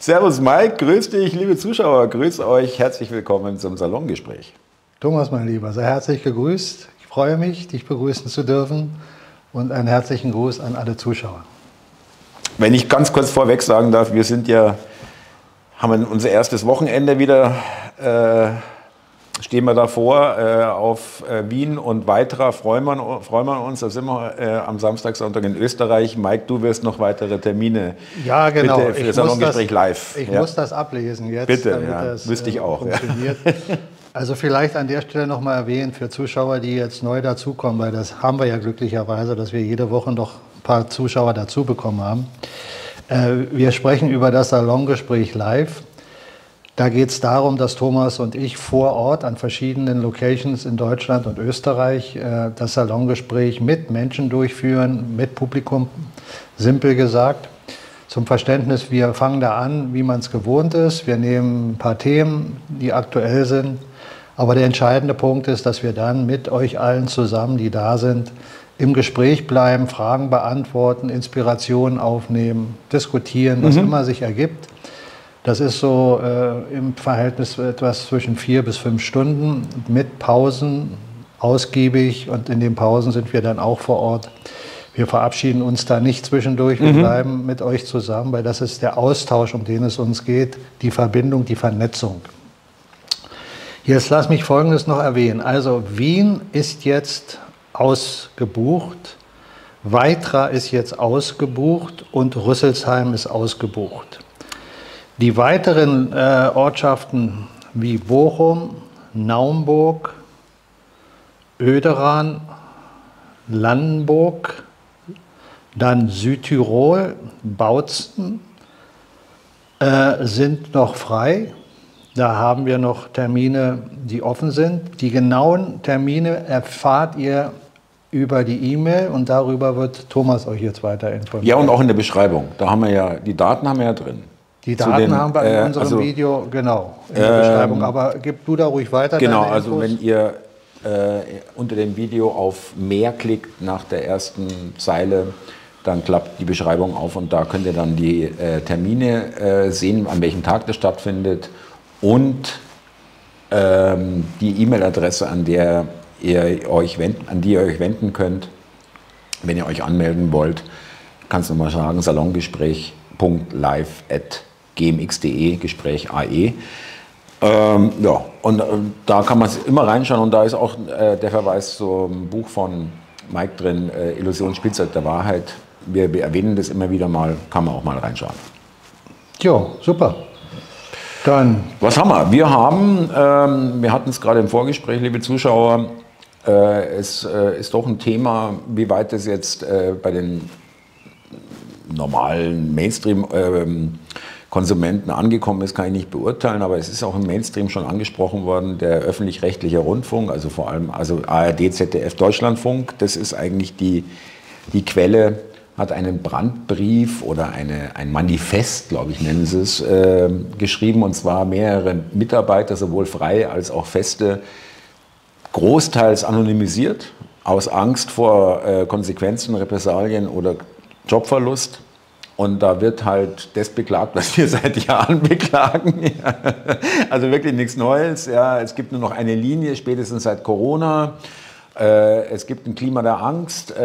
Servus Mike, grüß dich, liebe Zuschauer, grüß euch, herzlich willkommen zum Salongespräch. Thomas, mein Lieber, sehr herzlich gegrüßt. Ich freue mich, dich begrüßen zu dürfen und einen herzlichen Gruß an alle Zuschauer. Wenn ich ganz kurz vorweg sagen darf, wir haben unser erstes Wochenende wieder, stehen wir davor auf Wien und weiterer freuen wir uns. Da sind wir am Samstag, Sonntag in Österreich. Mike, du wirst noch weitere Termine. Ja, genau. Bitte für das Salongespräch live. Ich muss das ablesen jetzt, bitte, damit das wüsste ich auch. Funktioniert. Ja. Also vielleicht an der Stelle nochmal erwähnt für Zuschauer, die jetzt neu dazukommen, weil das haben wir ja glücklicherweise, dass wir jede Woche noch ein paar Zuschauer dazu bekommen haben. Wir sprechen über das Salongespräch live. Da geht es darum, dass Thomas und ich vor Ort an verschiedenen Locations in Deutschland und Österreich das Salongespräch mit Menschen durchführen, mit Publikum, simpel gesagt. Zum Verständnis, wir fangen da an, wie man es gewohnt ist. Wir nehmen ein paar Themen, die aktuell sind. Aber der entscheidende Punkt ist, dass wir dann mit euch allen zusammen, die da sind, im Gespräch bleiben, Fragen beantworten, Inspirationen aufnehmen, diskutieren, was immer sich ergibt. Das ist so im Verhältnis etwas zwischen 4 bis 5 Stunden mit Pausen, ausgiebig, und in den Pausen sind wir dann auch vor Ort. Wir verabschieden uns da nicht zwischendurch, wir bleiben mit euch zusammen, weil das ist der Austausch, um den es uns geht, die Verbindung, die Vernetzung. Jetzt lass mich Folgendes noch erwähnen. Also Wien ist jetzt ausgebucht, Weitra ist jetzt ausgebucht und Rüsselsheim ist ausgebucht. Die weiteren Ortschaften wie Bochum, Naumburg, Oederan, Landenburg, dann Südtirol, Bautzen sind noch frei. Da haben wir noch Termine, die offen sind. Die genauen Termine erfahrt ihr über die E-Mail und darüber wird Thomas euch jetzt weiter informieren. Ja, und auch in der Beschreibung. Da haben wir ja, die Daten haben wir ja drin. Die Daten haben wir in unserem Video, genau, in der Beschreibung. Aber gib du da ruhig weiter. Genau, also wenn ihr unter dem Video auf mehr klickt nach der ersten Zeile, dann klappt die Beschreibung auf und da könnt ihr dann die Termine sehen, an welchem Tag das stattfindet und die E-Mail-Adresse, an die ihr euch wenden könnt, wenn ihr euch anmelden wollt. Kannst du mal sagen, salongespräch.live@gmx.de, Gespräch AE. Ja, und da kann man immer reinschauen und da ist auch der Verweis zum Buch von Mike drin, Illusion, Spielzeug der Wahrheit. Wir erwähnen das immer wieder mal, kann man auch mal reinschauen. Jo, super. Dann. Was haben wir? Wir hatten es gerade im Vorgespräch, liebe Zuschauer, es ist doch ein Thema, wie weit es jetzt bei den normalen Mainstream-Konsumenten angekommen ist, kann ich nicht beurteilen, aber es ist auch im Mainstream schon angesprochen worden, der öffentlich-rechtliche Rundfunk, also vor allem ARD, ZDF, Deutschlandfunk, das ist eigentlich die Quelle, hat einen Brandbrief oder ein Manifest, glaube ich, nennen sie es, geschrieben, und zwar mehrere Mitarbeiter, sowohl freie als auch feste, großteils anonymisiert, aus Angst vor Konsequenzen, Repressalien oder Jobverlust. Und da wird halt das beklagt, was wir seit Jahren beklagen. Also wirklich nichts Neues. Ja. Es gibt nur noch eine Linie, spätestens seit Corona. Es gibt ein Klima der Angst.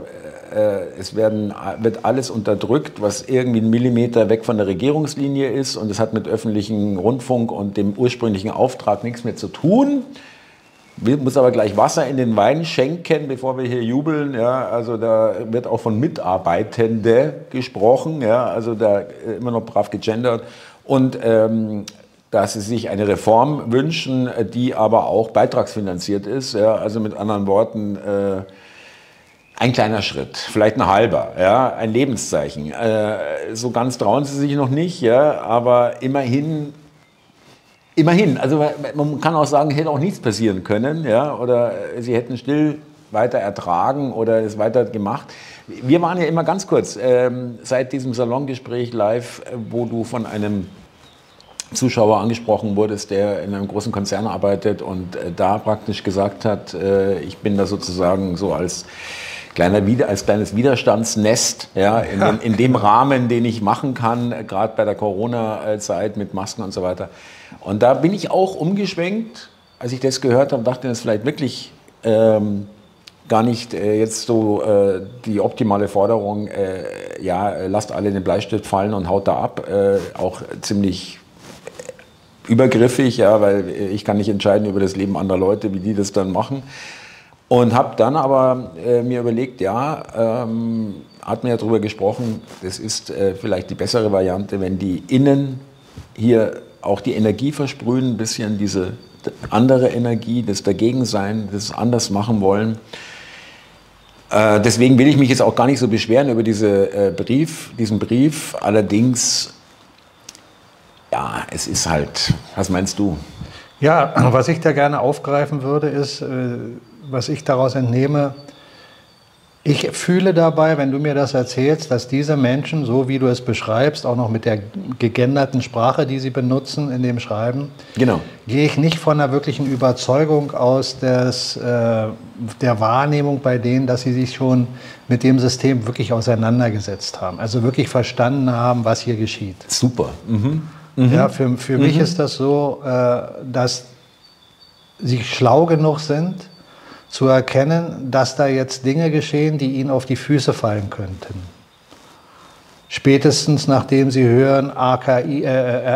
Es wird alles unterdrückt, was irgendwie einen Millimeter weg von der Regierungslinie ist. Und es hat mit öffentlichem Rundfunk und dem ursprünglichen Auftrag nichts mehr zu tun. Wir muss aber gleich Wasser in den Wein schenken, bevor wir hier jubeln. Ja, also da wird auch von Mitarbeitende gesprochen. Ja, also da immer noch brav gegendert. Und dass sie sich eine Reform wünschen, die aber auch beitragsfinanziert ist. Ja, also mit anderen Worten, ein kleiner Schritt, vielleicht ein halber, ja, ein Lebenszeichen. So ganz trauen sie sich noch nicht, ja, aber immerhin, also man kann auch sagen, hätte auch nichts passieren können, ja, oder sie hätten still weiter ertragen oder es weiter gemacht. Wir waren ja immer ganz kurz, seit diesem Salongespräch live, wo du von einem Zuschauer angesprochen wurdest, der in einem großen Konzern arbeitet und da praktisch gesagt hat, ich bin da sozusagen so als als kleines Widerstandsnest, ja, in dem Rahmen, den ich machen kann, gerade bei der Corona-Zeit mit Masken und so weiter. Und da bin ich auch umgeschwenkt, als ich das gehört habe, dachte, das ist vielleicht wirklich gar nicht jetzt so die optimale Forderung, lasst alle den Bleistift fallen und haut da ab, auch ziemlich übergriffig, ja, weil ich kann nicht entscheiden über das Leben anderer Leute, wie die das dann machen. Und habe dann aber mir überlegt, hat mir ja darüber gesprochen, das ist vielleicht die bessere Variante, wenn die innen hier auch die Energie versprühen, ein bisschen diese andere Energie, das Dagegensein, das anders machen wollen. Deswegen will ich mich jetzt auch gar nicht so beschweren über diesen Brief. Allerdings, ja, es ist halt, was meinst du? Ja, was ich da gerne aufgreifen würde, ist, was ich daraus entnehme, ich fühle dabei, wenn du mir das erzählst, dass diese Menschen, so wie du es beschreibst, auch noch mit der gegenderten Sprache, die sie benutzen in dem Schreiben, genau, gehe ich nicht von einer wirklichen Überzeugung aus der Wahrnehmung bei denen, dass sie sich schon mit dem System wirklich auseinandergesetzt haben. Also wirklich verstanden haben, was hier geschieht. Super. Ja, für mich ist das so, dass sie schlau genug sind, zu erkennen, dass da jetzt Dinge geschehen, die ihnen auf die Füße fallen könnten. Spätestens nachdem sie hören, RKI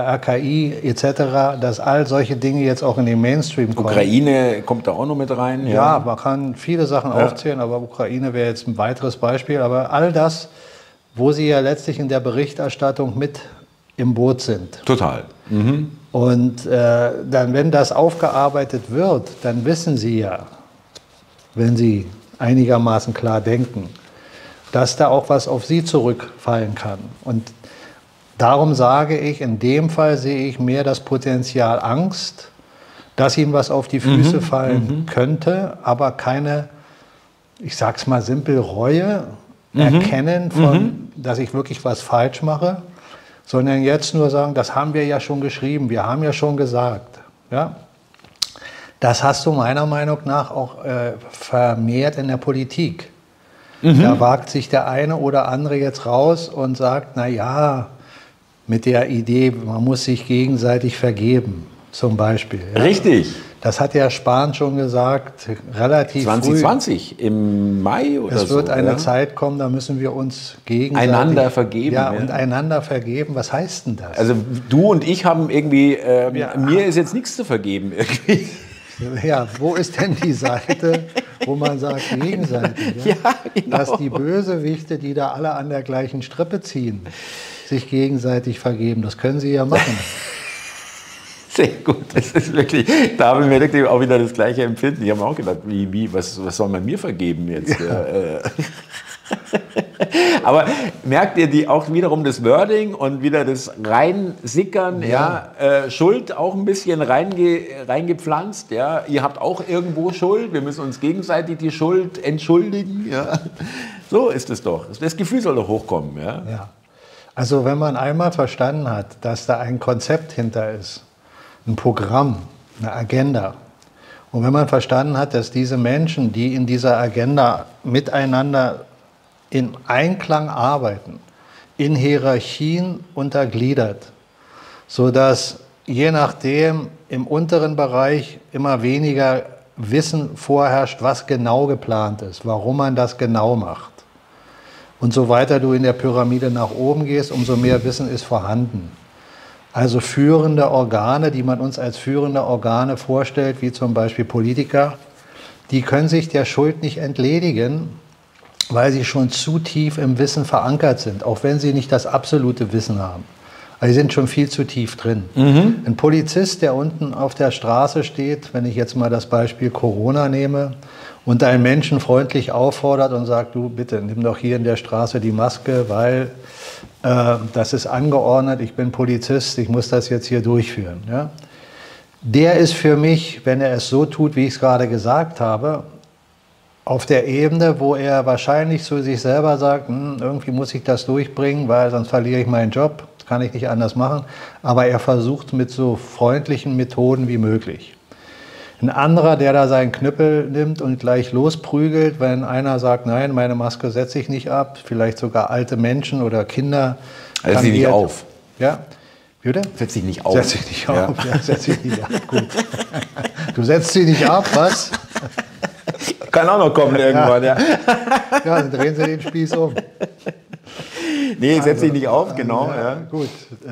etc., dass all solche Dinge jetzt auch in den Mainstream kommen. Ukraine kommt da auch noch mit rein. Ja, man kann viele Sachen aufzählen, aber Ukraine wäre jetzt ein weiteres Beispiel. Aber all das, wo sie ja letztlich in der Berichterstattung mit im Boot sind. Total. Und dann, wenn das aufgearbeitet wird, dann wissen sie ja, wenn sie einigermaßen klar denken, dass da auch was auf sie zurückfallen kann. Und darum sage ich, in dem Fall sehe ich mehr das Potenzial Angst, dass ihnen was auf die Füße fallen könnte, aber keine, ich sag's mal simpel, Reue erkennen von, dass ich wirklich was falsch mache, sondern jetzt nur sagen, das haben wir ja schon geschrieben, wir haben ja schon gesagt. Ja? Das hast du meiner Meinung nach auch vermehrt in der Politik. Da wagt sich der eine oder andere jetzt raus und sagt, na ja, mit der Idee, man muss sich gegenseitig vergeben, zum Beispiel. Ja? Richtig. Das hat ja Spahn schon gesagt, relativ 2020, früh. Im Mai oder so. Es wird eine Zeit kommen, da müssen wir uns gegenseitig... Einander vergeben. Ja, und einander vergeben. Was heißt denn das? Also du und ich haben irgendwie, mir ist jetzt nichts zu vergeben irgendwie. Ja, wo ist denn die Seite, wo man sagt, gegenseitig? Ja? Ja, genau. Dass die Bösewichte, die da alle an der gleichen Strippe ziehen, sich gegenseitig vergeben. Das können sie ja machen. Sehr gut, das ist wirklich, da haben wir wirklich auch wieder das gleiche Empfinden. Ich habe mir auch gedacht, was soll man mir vergeben jetzt? Ja. Aber merkt ihr auch wiederum das Wording und wieder das Reinsickern, Schuld auch ein bisschen reingepflanzt, ja? Ihr habt auch irgendwo Schuld, wir müssen uns gegenseitig die Schuld entschuldigen, ja? So ist es doch. Das Gefühl soll doch hochkommen, ja? Ja. Also wenn man einmal verstanden hat, dass da ein Konzept hinter ist, ein Programm, eine Agenda, und wenn man verstanden hat, dass diese Menschen, die in dieser Agenda miteinander in Einklang arbeiten, in Hierarchien untergliedert, sodass je nachdem im unteren Bereich immer weniger Wissen vorherrscht, was genau geplant ist, warum man das genau macht. Und so weiter du in der Pyramide nach oben gehst, umso mehr Wissen ist vorhanden. Also führende Organe, die man uns als führende Organe vorstellt, wie zum Beispiel Politiker, die können sich der Schuld nicht entledigen, weil sie schon zu tief im Wissen verankert sind, auch wenn sie nicht das absolute Wissen haben. Also sie sind schon viel zu tief drin. Ein Polizist, der unten auf der Straße steht, wenn ich jetzt mal das Beispiel Corona nehme, und einen Menschen freundlich auffordert und sagt, du bitte, nimm doch hier in der Straße die Maske, weil das ist angeordnet, ich bin Polizist, ich muss das jetzt hier durchführen. Ja? Der ist für mich, wenn er es so tut, wie ich es gerade gesagt habe, auf der Ebene, wo er wahrscheinlich zu sich selber sagt, irgendwie muss ich das durchbringen, weil sonst verliere ich meinen Job, das kann ich nicht anders machen. Aber er versucht mit so freundlichen Methoden wie möglich. Ein anderer, der da seinen Knüppel nimmt und gleich losprügelt, wenn einer sagt, nein, meine Maske setze ich nicht ab, vielleicht sogar alte Menschen oder Kinder. Setz dich nicht auf. Ja, bitte? Setz dich nicht auf. Setz dich nicht auf, ja, setz dich nicht ab, gut. Du setzt sie nicht ab, was? Kann auch noch kommen irgendwann, ja. Ja, dann drehen sie den Spieß um. Nee, setz dich nicht auf, genau. Ja. Gut.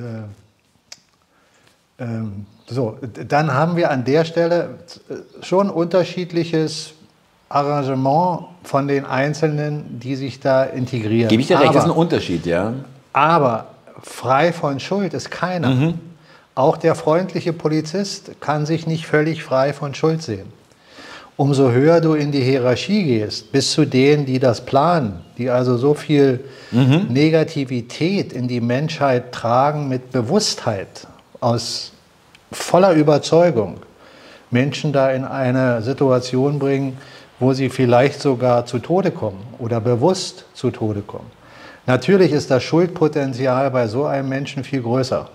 So, dann haben wir an der Stelle schon unterschiedliches Arrangement von den Einzelnen, die sich da integrieren. Gebe ich dir recht, das ist ein Unterschied, ja. Aber frei von Schuld ist keiner. Auch der freundliche Polizist kann sich nicht völlig frei von Schuld sehen. Umso höher du in die Hierarchie gehst, bis zu denen, die das planen, die also so viel Negativität in die Menschheit tragen mit Bewusstheit, aus voller Überzeugung, Menschen da in eine Situation bringen, wo sie vielleicht sogar zu Tode kommen oder bewusst zu Tode kommen. Natürlich ist das Schuldpotenzial bei so einem Menschen viel größer.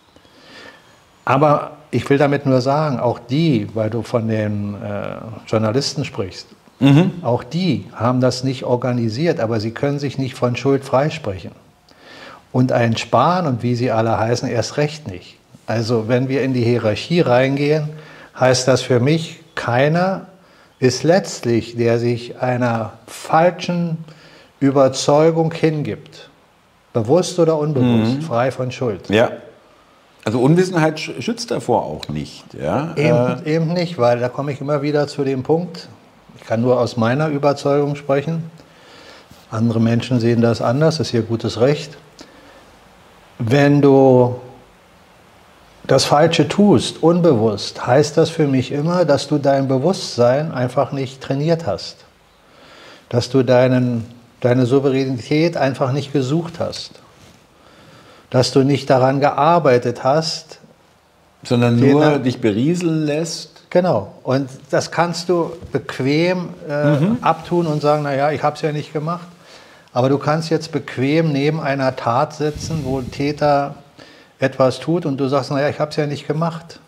Aber ich will damit nur sagen, auch die, weil du von den Journalisten sprichst, auch die haben das nicht organisiert, aber sie können sich nicht von Schuld freisprechen. Und ein Spahn und wie sie alle heißen, erst recht nicht. Also wenn wir in die Hierarchie reingehen, heißt das für mich, keiner ist letztlich, der sich einer falschen Überzeugung hingibt, bewusst oder unbewusst, frei von Schuld. Ja. Also Unwissenheit schützt davor auch nicht. Ja? Eben nicht, weil da komme ich immer wieder zu dem Punkt, ich kann nur aus meiner Überzeugung sprechen, andere Menschen sehen das anders, ist ihr gutes Recht. Wenn du das Falsche tust, unbewusst, heißt das für mich immer, dass du dein Bewusstsein einfach nicht trainiert hast. Dass du deine Souveränität einfach nicht gesucht hast. Dass du nicht daran gearbeitet hast. Sondern nur dich berieseln lässt. Genau. Und das kannst du bequem abtun und sagen, naja, ich habe es ja nicht gemacht. Aber du kannst jetzt bequem neben einer Tat sitzen, wo ein Täter etwas tut und du sagst, naja, ich habe es ja nicht gemacht.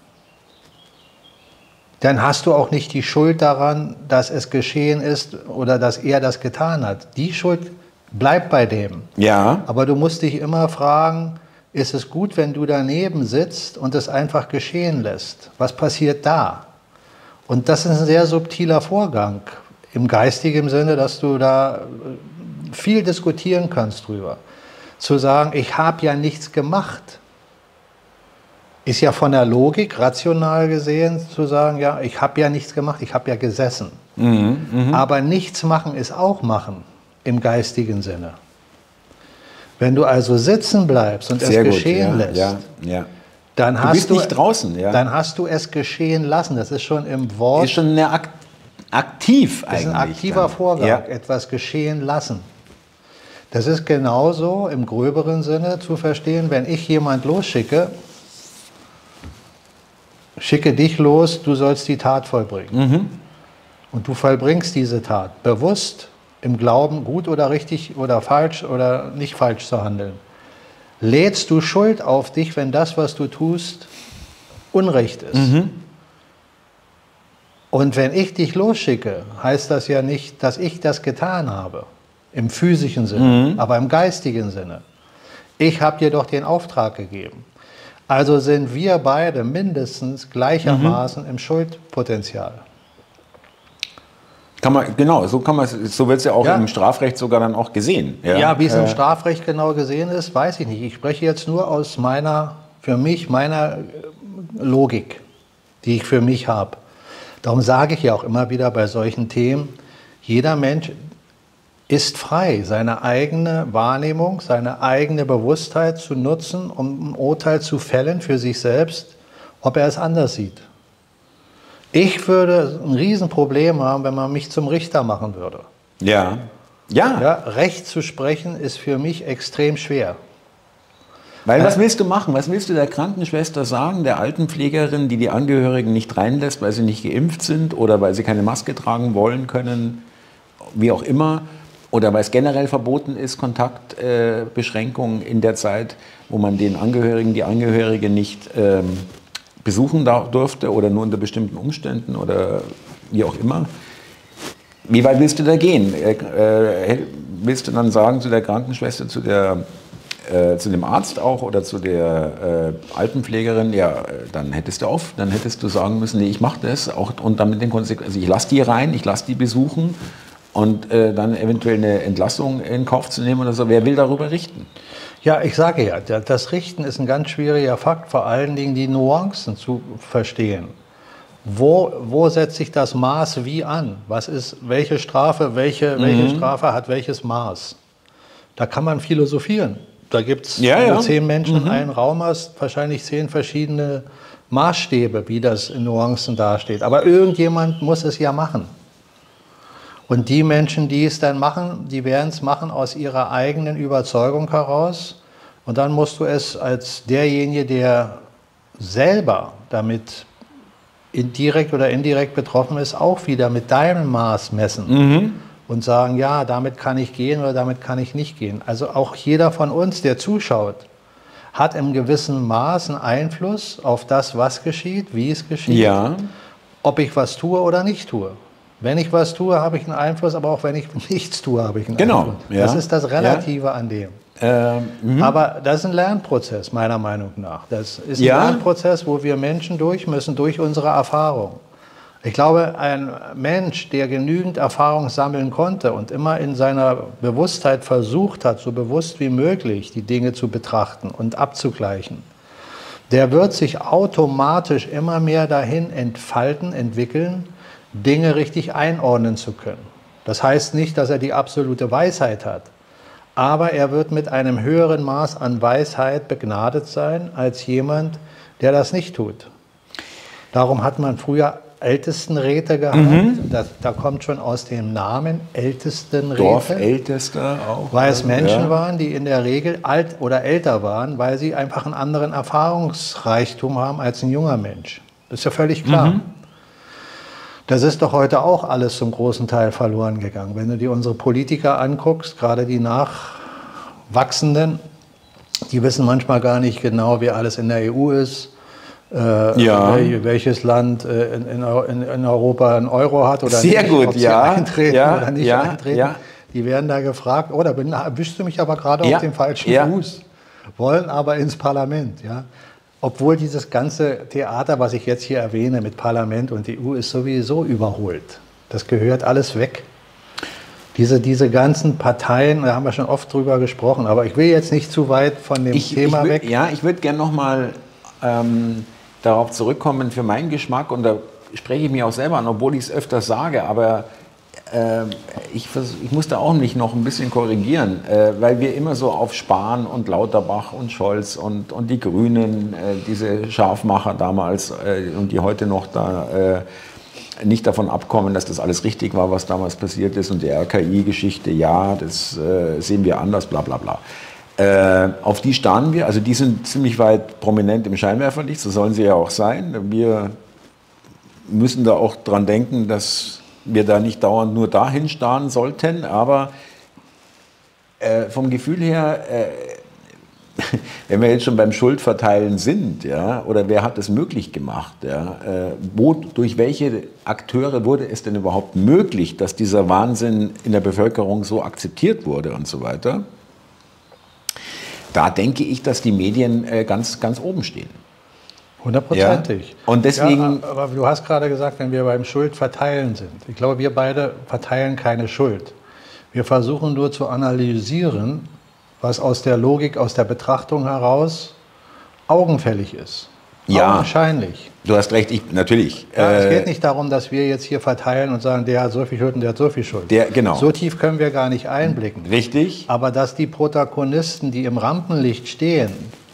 Dann hast du auch nicht die Schuld daran, dass es geschehen ist oder dass er das getan hat. Die Schuld bleibt bei dem. Ja. Aber du musst dich immer fragen, ist es gut, wenn du daneben sitzt und es einfach geschehen lässt? Was passiert da? Und das ist ein sehr subtiler Vorgang im geistigen Sinne, dass du da viel diskutieren kannst drüber. Zu sagen, ich habe ja nichts gemacht, ist ja von der Logik, rational gesehen, zu sagen, ja, ich habe ja nichts gemacht, ich habe ja gesessen. Aber nichts machen ist auch machen, im geistigen Sinne. Wenn du also sitzen bleibst und Sehr es gut, geschehen lässt, dann du hast bist du nicht draußen. Ja. Dann hast du es geschehen lassen. Das ist schon im Wort. Ist schon eine aktiv eigentlich. Das ist ein aktiver Vorgang, etwas geschehen lassen. Das ist genauso im gröberen Sinne zu verstehen, wenn ich jemand losschicke, schicke dich los, du sollst die Tat vollbringen. Und du vollbringst diese Tat bewusst, im Glauben, gut oder richtig oder falsch oder nicht falsch zu handeln. Lädst du Schuld auf dich, wenn das, was du tust, Unrecht ist. Und wenn ich dich losschicke, heißt das ja nicht, dass ich das getan habe, im physischen Sinne, aber im geistigen Sinne. Ich habe dir doch den Auftrag gegeben. Also sind wir beide mindestens gleichermaßen im Schuldpotenzial. So wird es ja auch im Strafrecht sogar dann auch gesehen. Ja, wie es im Strafrecht genau gesehen ist, weiß ich nicht. Ich spreche jetzt nur aus meiner Logik, die ich für mich habe. Darum sage ich ja auch immer wieder bei solchen Themen, jeder Mensch ist frei, seine eigene Wahrnehmung, seine eigene Bewusstheit zu nutzen, um ein Urteil zu fällen für sich selbst, ob er es anders sieht. Ich würde ein Riesenproblem haben, wenn man mich zum Richter machen würde. Ja. Recht zu sprechen ist für mich extrem schwer. Weil was willst du machen? Was willst du der Krankenschwester sagen, der Altenpflegerin, die die Angehörigen nicht reinlässt, weil sie nicht geimpft sind oder weil sie keine Maske tragen wollen können, wie auch immer, oder weil es generell verboten ist, Kontaktbeschränkungen in der Zeit, wo man den Angehörigen, die Angehörige nicht besuchen durfte oder nur unter bestimmten Umständen oder wie auch immer. Wie weit willst du da gehen? Willst du dann sagen zu der Krankenschwester, zu dem Arzt auch oder zu der Altenpflegerin, ja, dann hättest du sagen müssen, nee, ich mache das auch und dann mit den Konsequenzen, also ich lasse die rein, ich lasse die besuchen und dann eventuell eine Entlassung in Kauf zu nehmen oder so. Wer will darüber richten? Ja, ich sage ja, das Richten ist ein ganz schwieriger Fakt, vor allen Dingen die Nuancen zu verstehen. Wo setzt sich das Maß wie an? Welche Strafe hat welches Maß? Da kann man philosophieren. Da gibt es, wenn du 10 Menschen in einen Raum hast, wahrscheinlich 10 verschiedene Maßstäbe, wie das in Nuancen dasteht. Aber irgendjemand muss es ja machen. Und die Menschen, die es dann machen, die werden es machen aus ihrer eigenen Überzeugung heraus. Und dann musst du es als derjenige, der selber damit direkt oder indirekt betroffen ist, auch wieder mit deinem Maß messen und sagen, ja, damit kann ich gehen oder damit kann ich nicht gehen. Also auch jeder von uns, der zuschaut, hat im gewissen Maß einen Einfluss auf das, was geschieht, wie es geschieht, ob ich was tue oder nicht tue. Wenn ich was tue, habe ich einen Einfluss, aber auch wenn ich nichts tue, habe ich einen Einfluss. Ja. Das ist das Relative an dem. Aber das ist ein Lernprozess, meiner Meinung nach. Das ist ein Lernprozess, wo wir Menschen durch müssen, durch unsere Erfahrung. Ich glaube, ein Mensch, der genügend Erfahrung sammeln konnte und immer in seiner Bewusstheit versucht hat, so bewusst wie möglich die Dinge zu betrachten und abzugleichen, der wird sich automatisch immer mehr dahin entwickeln, Dinge richtig einordnen zu können. Das heißt nicht, dass er die absolute Weisheit hat, aber er wird mit einem höheren Maß an Weisheit begnadet sein als jemand, der das nicht tut. Darum hat man früher Ältestenräte gehabt. Da kommt schon aus dem Namen Ältestenräte. Dorfälteste auch. Weil es Menschen waren, die in der Regel alt oder älter waren, weil sie einfach einen anderen Erfahrungsreichtum haben als ein junger Mensch. Das ist ja völlig klar. Das ist doch heute auch alles zum großen Teil verloren gegangen. Wenn du dir unsere Politiker anguckst, gerade die Nachwachsenden, die wissen manchmal gar nicht genau, wer alles in der EU ist, welches Land in Europa einen Euro hat oder sehr nicht, gut, ob sie eintreten oder nicht eintreten. Die werden da gefragt, da erwischst du mich aber gerade auf den falschen Fuß, wollen aber ins Parlament. Ja? Obwohl dieses ganze Theater, was ich jetzt hier erwähne mit Parlament und EU, ist sowieso überholt. Das gehört alles weg. Diese ganzen Parteien, da haben wir schon oft drüber gesprochen, aber ich will jetzt nicht zu weit von dem Thema weg. Ja, ich würde gerne noch mal darauf zurückkommen für meinen Geschmack, und da spreche ich mich auch selber an, obwohl ich es öfter sage, aber ich muss da auch mich noch ein bisschen korrigieren, weil wir immer so auf Spahn und Lauterbach und Scholz und die Grünen, diese Scharfmacher damals und die heute noch da nicht davon abkommen, dass das alles richtig war, was damals passiert ist, und die RKI-Geschichte, das sehen wir anders, bla bla bla. Auf die starren wir, also die sind ziemlich weit prominent im Scheinwerferlicht, so sollen sie ja auch sein. Wir müssen da auch dran denken, dass wir da nicht dauernd nur dahin starren sollten, aber vom Gefühl her, wenn wir jetzt schon beim Schuldverteilen sind, oder wer hat es möglich gemacht, durch welche Akteure wurde es denn überhaupt möglich, dass dieser Wahnsinn in der Bevölkerung so akzeptiert wurde und so weiter, da denke ich, dass die Medien ganz, ganz oben stehen. 100%. Ja. Und deswegen. Ja, aber du hast gerade gesagt, wenn wir beim Schuldverteilen sind. Ich glaube, wir beide verteilen keine Schuld. Wir versuchen nur zu analysieren, was aus der Logik, aus der Betrachtung heraus augenfällig ist. Ja. Wahrscheinlich. Du hast recht, natürlich. Ja, es geht nicht darum, dass wir jetzt hier verteilen und sagen, der hat so viel Schuld und der hat so viel Schuld. Genau. So tief können wir gar nicht einblicken. Richtig. Aber dass die Protagonisten, die im Rampenlicht stehen,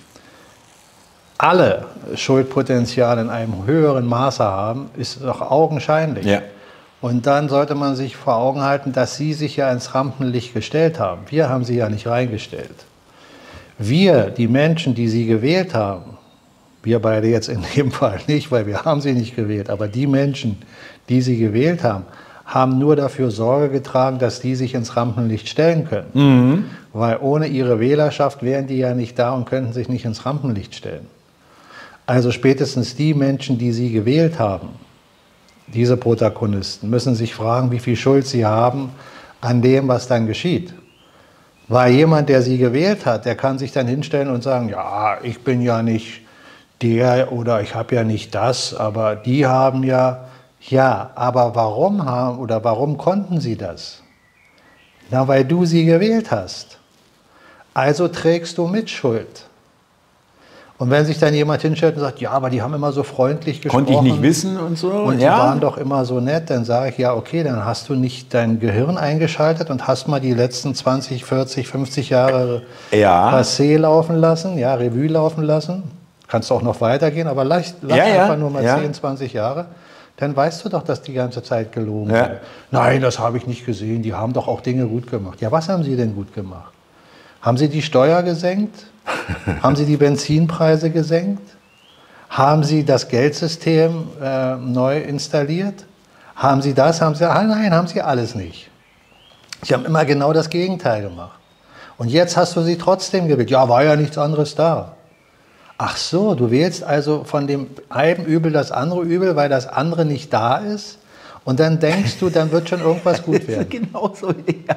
alle Schuldpotenzial in einem höheren Maße haben, ist doch augenscheinlich. Ja. Und dann sollte man sich vor Augen halten, dass sie sich ja ins Rampenlicht gestellt haben. Wir haben sie ja nicht reingestellt. Wir, die Menschen, die sie gewählt haben, wir beide jetzt in dem Fall nicht, weil wir haben sie nicht gewählt, aber die Menschen, die sie gewählt haben, haben nur dafür Sorge getragen, dass die sich ins Rampenlicht stellen können. Weil ohne ihre Wählerschaft wären die ja nicht da und könnten sich nicht ins Rampenlicht stellen. Also spätestens die Menschen, die Sie gewählt haben, diese Protagonisten, müssen sich fragen, wie viel Schuld sie haben an dem, was dann geschieht. Weil jemand, der Sie gewählt hat, der kann sich dann hinstellen und sagen, ja, ich bin ja nicht der oder ich habe ja nicht das, aber die haben ja, aber warum konnten sie das? Na, weil du sie gewählt hast. Also trägst du Mitschuld. Und wenn sich dann jemand hinstellt und sagt, ja, aber die haben immer so freundlich gesprochen. Konnte ich nicht wissen und so. Und die waren doch immer so nett, dann sage ich, ja, okay, dann hast du nicht dein Gehirn eingeschaltet und hast mal die letzten 20, 40, 50 Jahre passé laufen lassen, ja, Revue laufen lassen. Kannst auch noch weitergehen, aber lass einfach nur mal 10, 20 Jahre. Dann weißt du doch, dass die ganze Zeit gelogen wird. Nein, das habe ich nicht gesehen, die haben doch auch Dinge gut gemacht. Ja, was haben sie denn gut gemacht? Haben sie die Steuer gesenkt? Haben sie die Benzinpreise gesenkt? Haben sie das Geldsystem neu installiert? Haben sie das? Nein, haben sie alles nicht. Sie haben immer genau das Gegenteil gemacht. Und jetzt hast du sie trotzdem gewählt. Ja, war ja nichts anderes da. Ach so, du wählst also von dem einen Übel das andere Übel, weil das andere nicht da ist. Und dann denkst du, dann wird schon irgendwas gut werden. Genau so.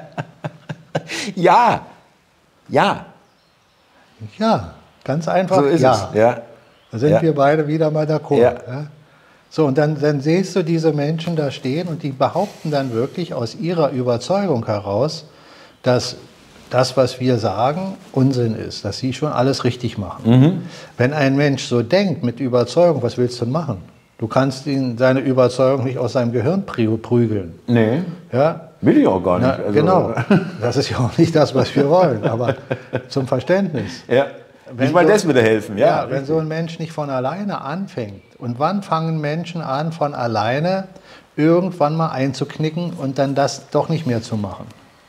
Ja. Ja. Ja, ganz einfach. So ist es. Ja. Da sind wir beide wieder mal d'accord. Ja. So, und dann siehst du diese Menschen da stehen und die behaupten dann wirklich aus ihrer Überzeugung heraus, dass das, was wir sagen, Unsinn ist, dass sie schon alles richtig machen. Wenn ein Mensch so denkt mit Überzeugung, was willst du denn machen? Du kannst ihn seine Überzeugung nicht aus seinem Gehirn prügeln. Nee. Ja? Will ich auch gar nicht. Also genau. Das ist ja auch nicht das, was wir wollen, aber zum Verständnis. Ja. Nicht mal das würde helfen. Ja, wenn so ein Mensch nicht von alleine anfängt. Und wann fangen Menschen an, von alleine irgendwann mal einzuknicken und dann das doch nicht mehr zu machen?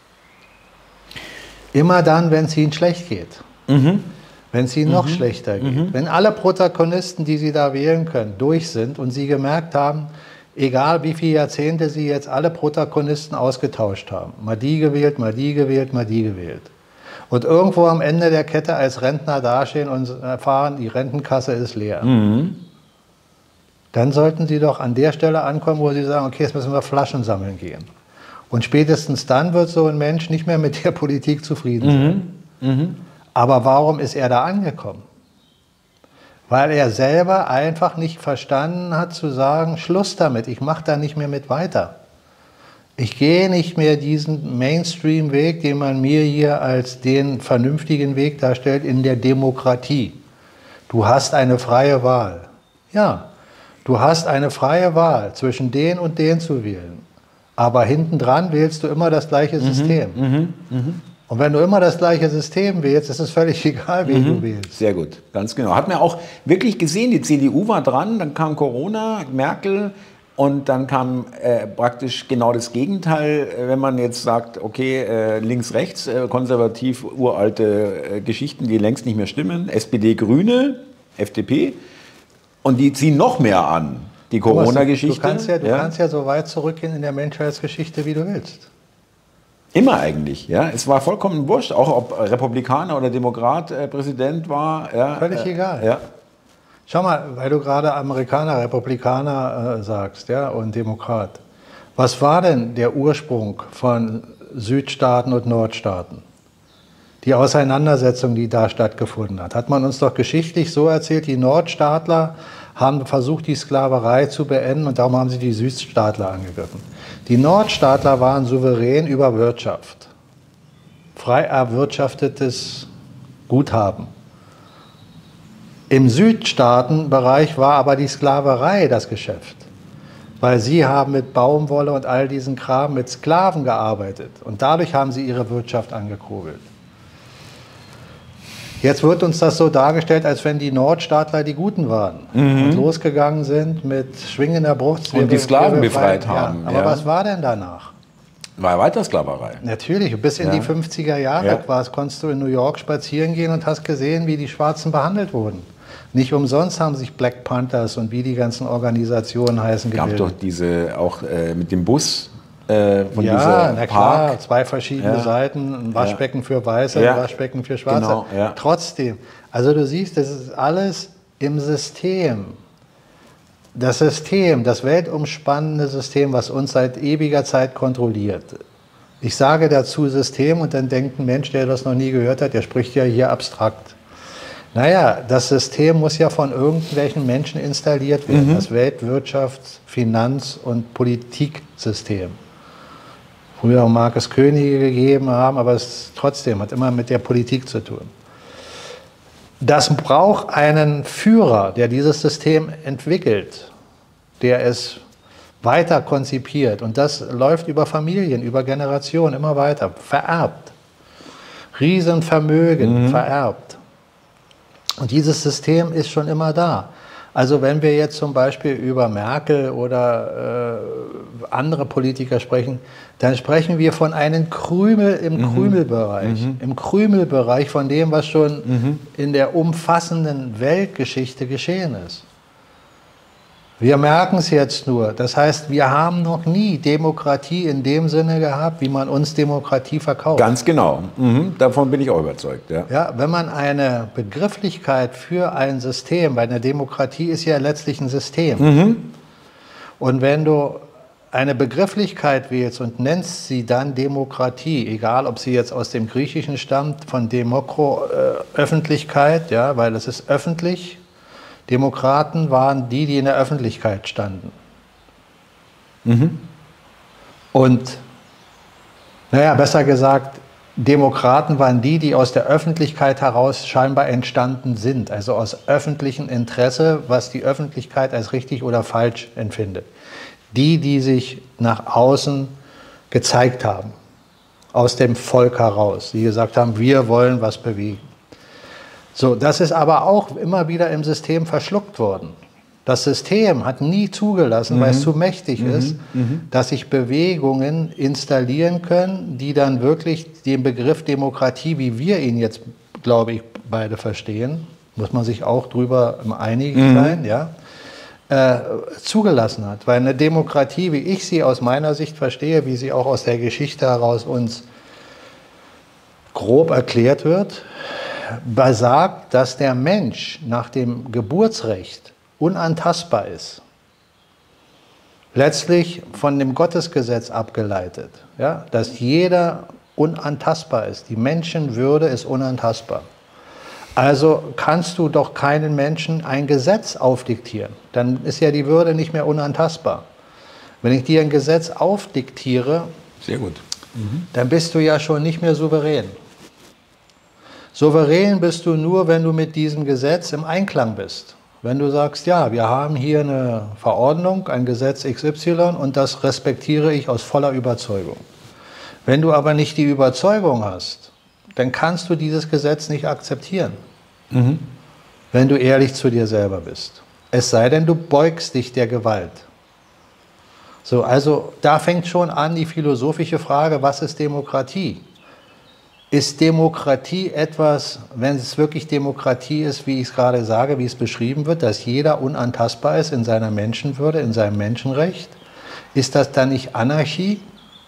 Immer dann, wenn es ihnen schlecht geht. Wenn es ihnen noch schlechter geht. Wenn alle Protagonisten, die sie da wählen können, durch sind und sie gemerkt haben, egal wie viele Jahrzehnte sie jetzt alle Protagonisten ausgetauscht haben, mal die gewählt, mal die gewählt, mal die gewählt. Und irgendwo am Ende der Kette als Rentner dastehen und erfahren, die Rentenkasse ist leer. Dann sollten sie doch an der Stelle ankommen, wo sie sagen, okay, jetzt müssen wir Flaschen sammeln gehen. Und spätestens dann wird so ein Mensch nicht mehr mit der Politik zufrieden sein. Aber warum ist er da angekommen? Weil er selber einfach nicht verstanden hat zu sagen, Schluss damit, ich mache da nicht mehr mit weiter. Ich gehe nicht mehr diesen Mainstream-Weg, den man mir hier als den vernünftigen Weg darstellt in der Demokratie. Du hast eine freie Wahl. Ja, du hast eine freie Wahl, zwischen den und den zu wählen. Aber hintendran wählst du immer das gleiche System. Und wenn du immer das gleiche System wählst, ist es völlig egal, wen du wählst. Sehr gut, ganz genau. Hat man auch wirklich gesehen, die CDU war dran, dann kam Corona, Merkel und dann kam praktisch genau das Gegenteil, wenn man jetzt sagt, okay, links, rechts, konservativ, uralte Geschichten, die längst nicht mehr stimmen, SPD, Grüne, FDP und die ziehen noch mehr an. Die Corona-Geschichte. Du kannst ja so weit zurückgehen in der Menschheitsgeschichte, wie du willst. Immer eigentlich, ja. Es war vollkommen wurscht, auch ob Republikaner oder Demokrat Präsident war. Ja, völlig egal. Ja. Schau mal, weil du gerade Amerikaner, Republikaner sagst, ja, und Demokrat. Was war denn der Ursprung von Südstaaten und Nordstaaten? Die Auseinandersetzung, die da stattgefunden hat, hat man uns doch geschichtlich so erzählt, die Nordstaatler haben versucht, die Sklaverei zu beenden und darum haben sie die Südstaatler angegriffen. Die Nordstaatler waren souverän über Wirtschaft. Frei erwirtschaftetes Guthaben. Im Südstaatenbereich war aber die Sklaverei das Geschäft. Weil sie haben mit Baumwolle und all diesen Kram mit Sklaven gearbeitet. Und dadurch haben sie ihre Wirtschaft angekurbelt. Jetzt wird uns das so dargestellt, als wenn die Nordstaatler die Guten waren und losgegangen sind mit schwingender Brust. Und die Sklaven befreit haben. Ja, aber was war denn danach? War weiter Sklaverei. Natürlich, bis in die 50er Jahre konntest du in New York spazieren gehen und hast gesehen, wie die Schwarzen behandelt wurden. Nicht umsonst haben sich Black Panthers und wie die ganzen Organisationen heißen gebildet. Es gab doch diese, auch mit dem Bus von ja, na klar, zwei verschiedene Seiten, ein Waschbecken für Weiße, ein Waschbecken für Schwarze. Genau, Trotzdem, also du siehst, das ist alles im System, das System, das weltumspannende System, was uns seit ewiger Zeit kontrolliert. Ich sage dazu System und dann denkt ein Mensch, der das noch nie gehört hat, der spricht ja hier abstrakt. Naja, das System muss ja von irgendwelchen Menschen installiert werden, das Weltwirtschafts-, Finanz- und Politiksystem. Früher mag es Könige gegeben haben, aber es trotzdem hat immer mit der Politik zu tun. Das braucht einen Führer, der dieses System entwickelt, der es weiter konzipiert. Und das läuft über Familien, über Generationen immer weiter, vererbt. Riesenvermögen vererbt. Und dieses System ist schon immer da. Also wenn wir jetzt zum Beispiel über Merkel oder andere Politiker sprechen, dann sprechen wir von einem Krümel im Krümelbereich. Im Krümelbereich von dem, was schon in der umfassenden Weltgeschichte geschehen ist. Wir merken es jetzt nur. Das heißt, wir haben noch nie Demokratie in dem Sinne gehabt, wie man uns Demokratie verkauft. Ganz genau. Davon bin ich auch überzeugt. Ja. Ja, wenn man eine Begrifflichkeit für ein System, weil eine Demokratie ist ja letztlich ein System. Und wenn du eine Begrifflichkeit wählst und nennst sie dann Demokratie, egal ob sie jetzt aus dem Griechischen stammt, von Demokra, Öffentlichkeit, ja, weil es ist öffentlich. Demokraten waren die, die in der Öffentlichkeit standen. Und, naja, besser gesagt, Demokraten waren die, die aus der Öffentlichkeit heraus scheinbar entstanden sind, also aus öffentlichem Interesse, was die Öffentlichkeit als richtig oder falsch empfindet. Die, die sich nach außen gezeigt haben, aus dem Volk heraus, die gesagt haben, wir wollen was bewegen. So, das ist aber auch immer wieder im System verschluckt worden. Das System hat nie zugelassen, weil es zu mächtig ist, dass sich Bewegungen installieren können, die dann wirklich den Begriff Demokratie, wie wir ihn jetzt, glaube ich, beide verstehen, muss man sich auch drüber einig sein, ja, zugelassen hat. Weil eine Demokratie, wie ich sie aus meiner Sicht verstehe, wie sie auch aus der Geschichte heraus uns grob erklärt wird, besagt, dass der Mensch nach dem Geburtsrecht unantastbar ist. Letztlich von dem Gottesgesetz abgeleitet, ja, dass jeder unantastbar ist. Die Menschenwürde ist unantastbar. Also kannst du doch keinen Menschen ein Gesetz aufdiktieren. Dann ist ja die Würde nicht mehr unantastbar. Wenn ich dir ein Gesetz aufdiktiere, sehr gut. Dann bist du ja schon nicht mehr souverän. Souverän bist du nur, wenn du mit diesem Gesetz im Einklang bist. Wenn du sagst, ja, wir haben hier eine Verordnung, ein Gesetz XY und das respektiere ich aus voller Überzeugung. Wenn du aber nicht die Überzeugung hast, dann kannst du dieses Gesetz nicht akzeptieren, wenn du ehrlich zu dir selber bist. Es sei denn, du beugst dich der Gewalt. So, also da fängt schon an die philosophische Frage, was ist Demokratie? Ist Demokratie etwas, wenn es wirklich Demokratie ist, wie ich es gerade sage, wie es beschrieben wird, dass jeder unantastbar ist in seiner Menschenwürde, in seinem Menschenrecht? Ist das dann nicht Anarchie?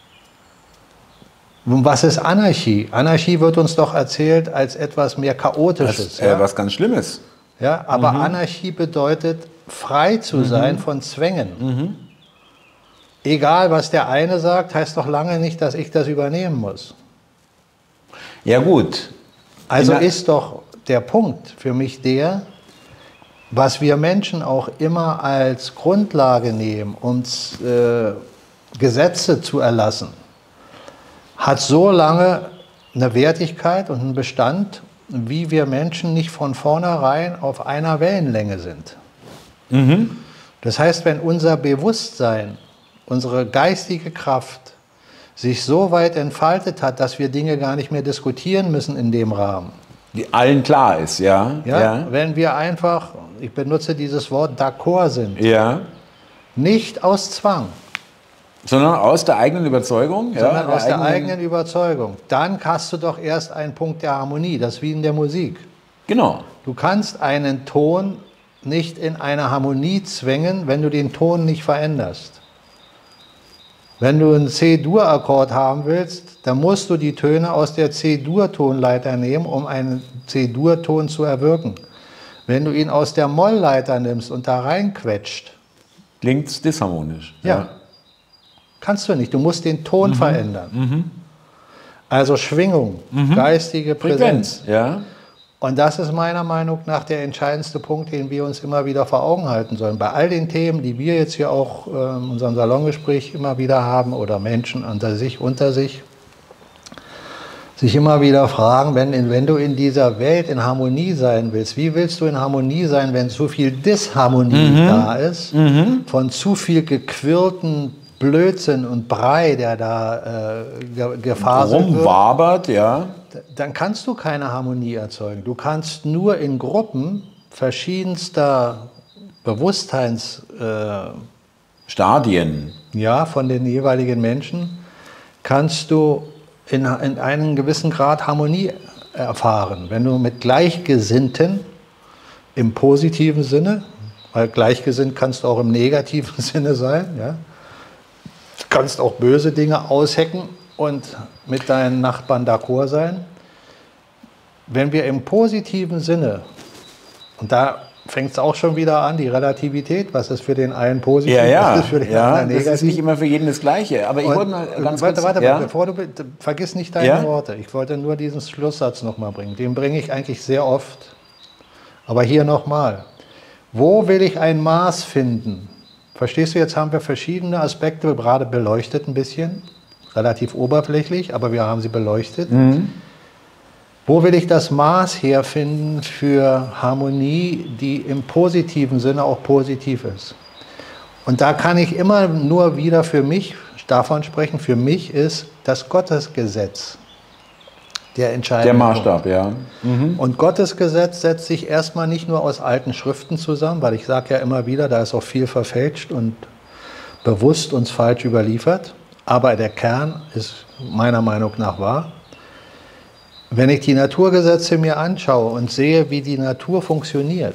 Und was ist Anarchie? Anarchie wird uns doch erzählt als etwas mehr Chaotisches. Das, was ganz Schlimmes. Ja, aber Anarchie bedeutet, frei zu sein von Zwängen. Egal, was der eine sagt, heißt doch lange nicht, dass ich das übernehmen muss. Ja gut. Also ist doch der Punkt für mich der, was wir Menschen auch immer als Grundlage nehmen, uns Gesetze zu erlassen, hat so lange eine Wertigkeit und einen Bestand, wie wir Menschen nicht von vornherein auf einer Wellenlänge sind. Das heißt, wenn unser Bewusstsein, unsere geistige Kraft sich so weit entfaltet hat, dass wir Dinge gar nicht mehr diskutieren müssen in dem Rahmen. Die allen klar ist, ja. Wenn wir einfach, ich benutze dieses Wort, d'accord sind. Ja. Nicht aus Zwang. Sondern aus der eigenen Überzeugung. Sondern aus der eigenen Überzeugung. Dann hast du doch erst einen Punkt der Harmonie, das ist wie in der Musik. Genau. Du kannst einen Ton nicht in eine Harmonie zwängen, wenn du den Ton nicht veränderst. Wenn du einen C-Dur-Akkord haben willst, dann musst du die Töne aus der C-Dur-Tonleiter nehmen, um einen C-Dur-Ton zu erwirken. Wenn du ihn aus der Mollleiter nimmst und da reinquetscht, klingt es disharmonisch. Ja. Kannst du nicht. Du musst den Ton verändern. Also Schwingung, geistige Präsenz. Ja. Und das ist meiner Meinung nach der entscheidendste Punkt, den wir uns immer wieder vor Augen halten sollen. Bei all den Themen, die wir jetzt hier auch in unserem Salongespräch immer wieder haben oder Menschen unter sich, sich immer wieder fragen, wenn du in dieser Welt in Harmonie sein willst, wie willst du in Harmonie sein, wenn zu viel Disharmonie da ist, von zu viel gequirlten Blödsinn und Brei, der da gefaselt wird. Rumwabert, ja. Dann kannst du keine Harmonie erzeugen. Du kannst nur in Gruppen verschiedenster Stadien. Ja, von den jeweiligen Menschen, kannst du in einem gewissen Grad Harmonie erfahren. Wenn du mit Gleichgesinnten im positiven Sinne, weil gleichgesinnt kannst du auch im negativen Sinne sein, ja? Du kannst auch böse Dinge aushecken und mit deinen Nachbarn d'accord sein. Wenn wir im positiven Sinne, und da fängt es auch schon wieder an, die Relativität, was ist für den einen positiv, was ist für den anderen negativ. Das ist nicht immer für jeden das Gleiche. Aber ich wollte mal ganz kurz... Warte, bevor du... Vergiss nicht deine Worte. Ich wollte nur diesen Schlusssatz nochmal bringen. Den bringe ich eigentlich sehr oft. Aber hier nochmal. Wo will ich ein Maß finden? Verstehst du, jetzt haben wir verschiedene Aspekte gerade beleuchtet ein bisschen. Relativ oberflächlich, aber wir haben sie beleuchtet. Wo will ich das Maß herfinden für Harmonie, die im positiven Sinne auch positiv ist? Und da kann ich immer nur wieder für mich davon sprechen. Für mich ist das Gottesgesetz der entscheidende Maßstab, Punkt. Und Gottesgesetz setzt sich erstmal nicht nur aus alten Schriften zusammen, weil ich sage ja immer wieder, da ist auch viel verfälscht und bewusst uns falsch überliefert. Aber der Kern ist meiner Meinung nach wahr. Wenn ich die Naturgesetze mir anschaue und sehe, wie die Natur funktioniert,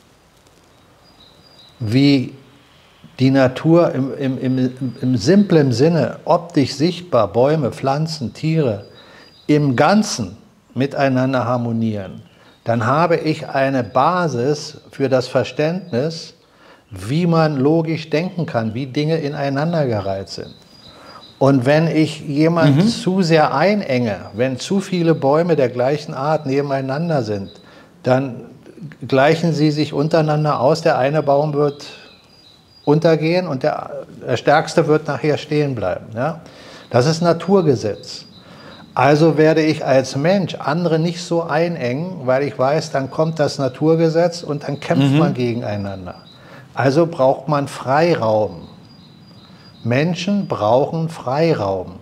wie die Natur im simplen Sinne, optisch sichtbar, Bäume, Pflanzen, Tiere, im Ganzen miteinander harmonieren, dann habe ich eine Basis für das Verständnis, wie man logisch denken kann, wie Dinge ineinandergereiht sind. Und wenn ich jemanden zu sehr einenge, wenn zu viele Bäume der gleichen Art nebeneinander sind, dann gleichen sie sich untereinander aus. Der eine Baum wird untergehen und der stärkste wird nachher stehen bleiben. Ja? Das ist Naturgesetz. Also werde ich als Mensch andere nicht so einengen, weil ich weiß, dann kommt das Naturgesetz und dann kämpft man gegeneinander. Also braucht man Freiraum. Menschen brauchen Freiraum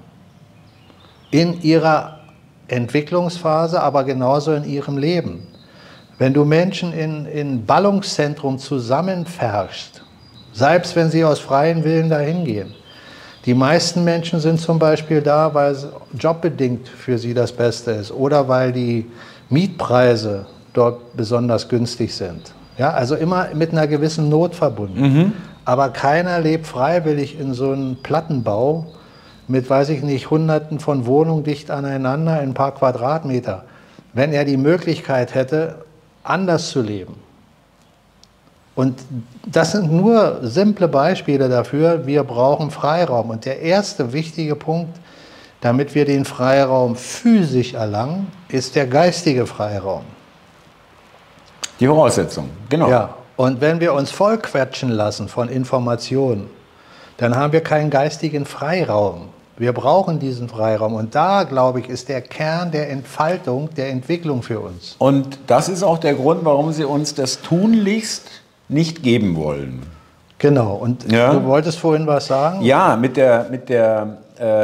in ihrer Entwicklungsphase, aber genauso in ihrem Leben. Wenn du Menschen in Ballungszentrum zusammenfährst, selbst wenn sie aus freiem Willen dahin gehen, die meisten Menschen sind zum Beispiel da, weil es jobbedingt für sie das Beste ist oder weil die Mietpreise dort besonders günstig sind. Ja, also immer mit einer gewissen Not verbunden. Aber keiner lebt freiwillig in so einem Plattenbau mit, weiß ich nicht, Hunderten von Wohnungen dicht aneinander in ein paar Quadratmeter, wenn er die Möglichkeit hätte, anders zu leben. Und das sind nur simple Beispiele dafür, wir brauchen Freiraum. Und der erste wichtige Punkt, damit wir den Freiraum physisch erlangen, ist der geistige Freiraum. Die Voraussetzung, genau. Ja. Und wenn wir uns vollquetschen lassen von Informationen, dann haben wir keinen geistigen Freiraum. Wir brauchen diesen Freiraum. Und da, glaube ich, ist der Kern der Entfaltung, der Entwicklung für uns. Und das ist auch der Grund, warum Sie uns das tunlichst nicht geben wollen. Genau. Und du wolltest vorhin was sagen? Ja, mit der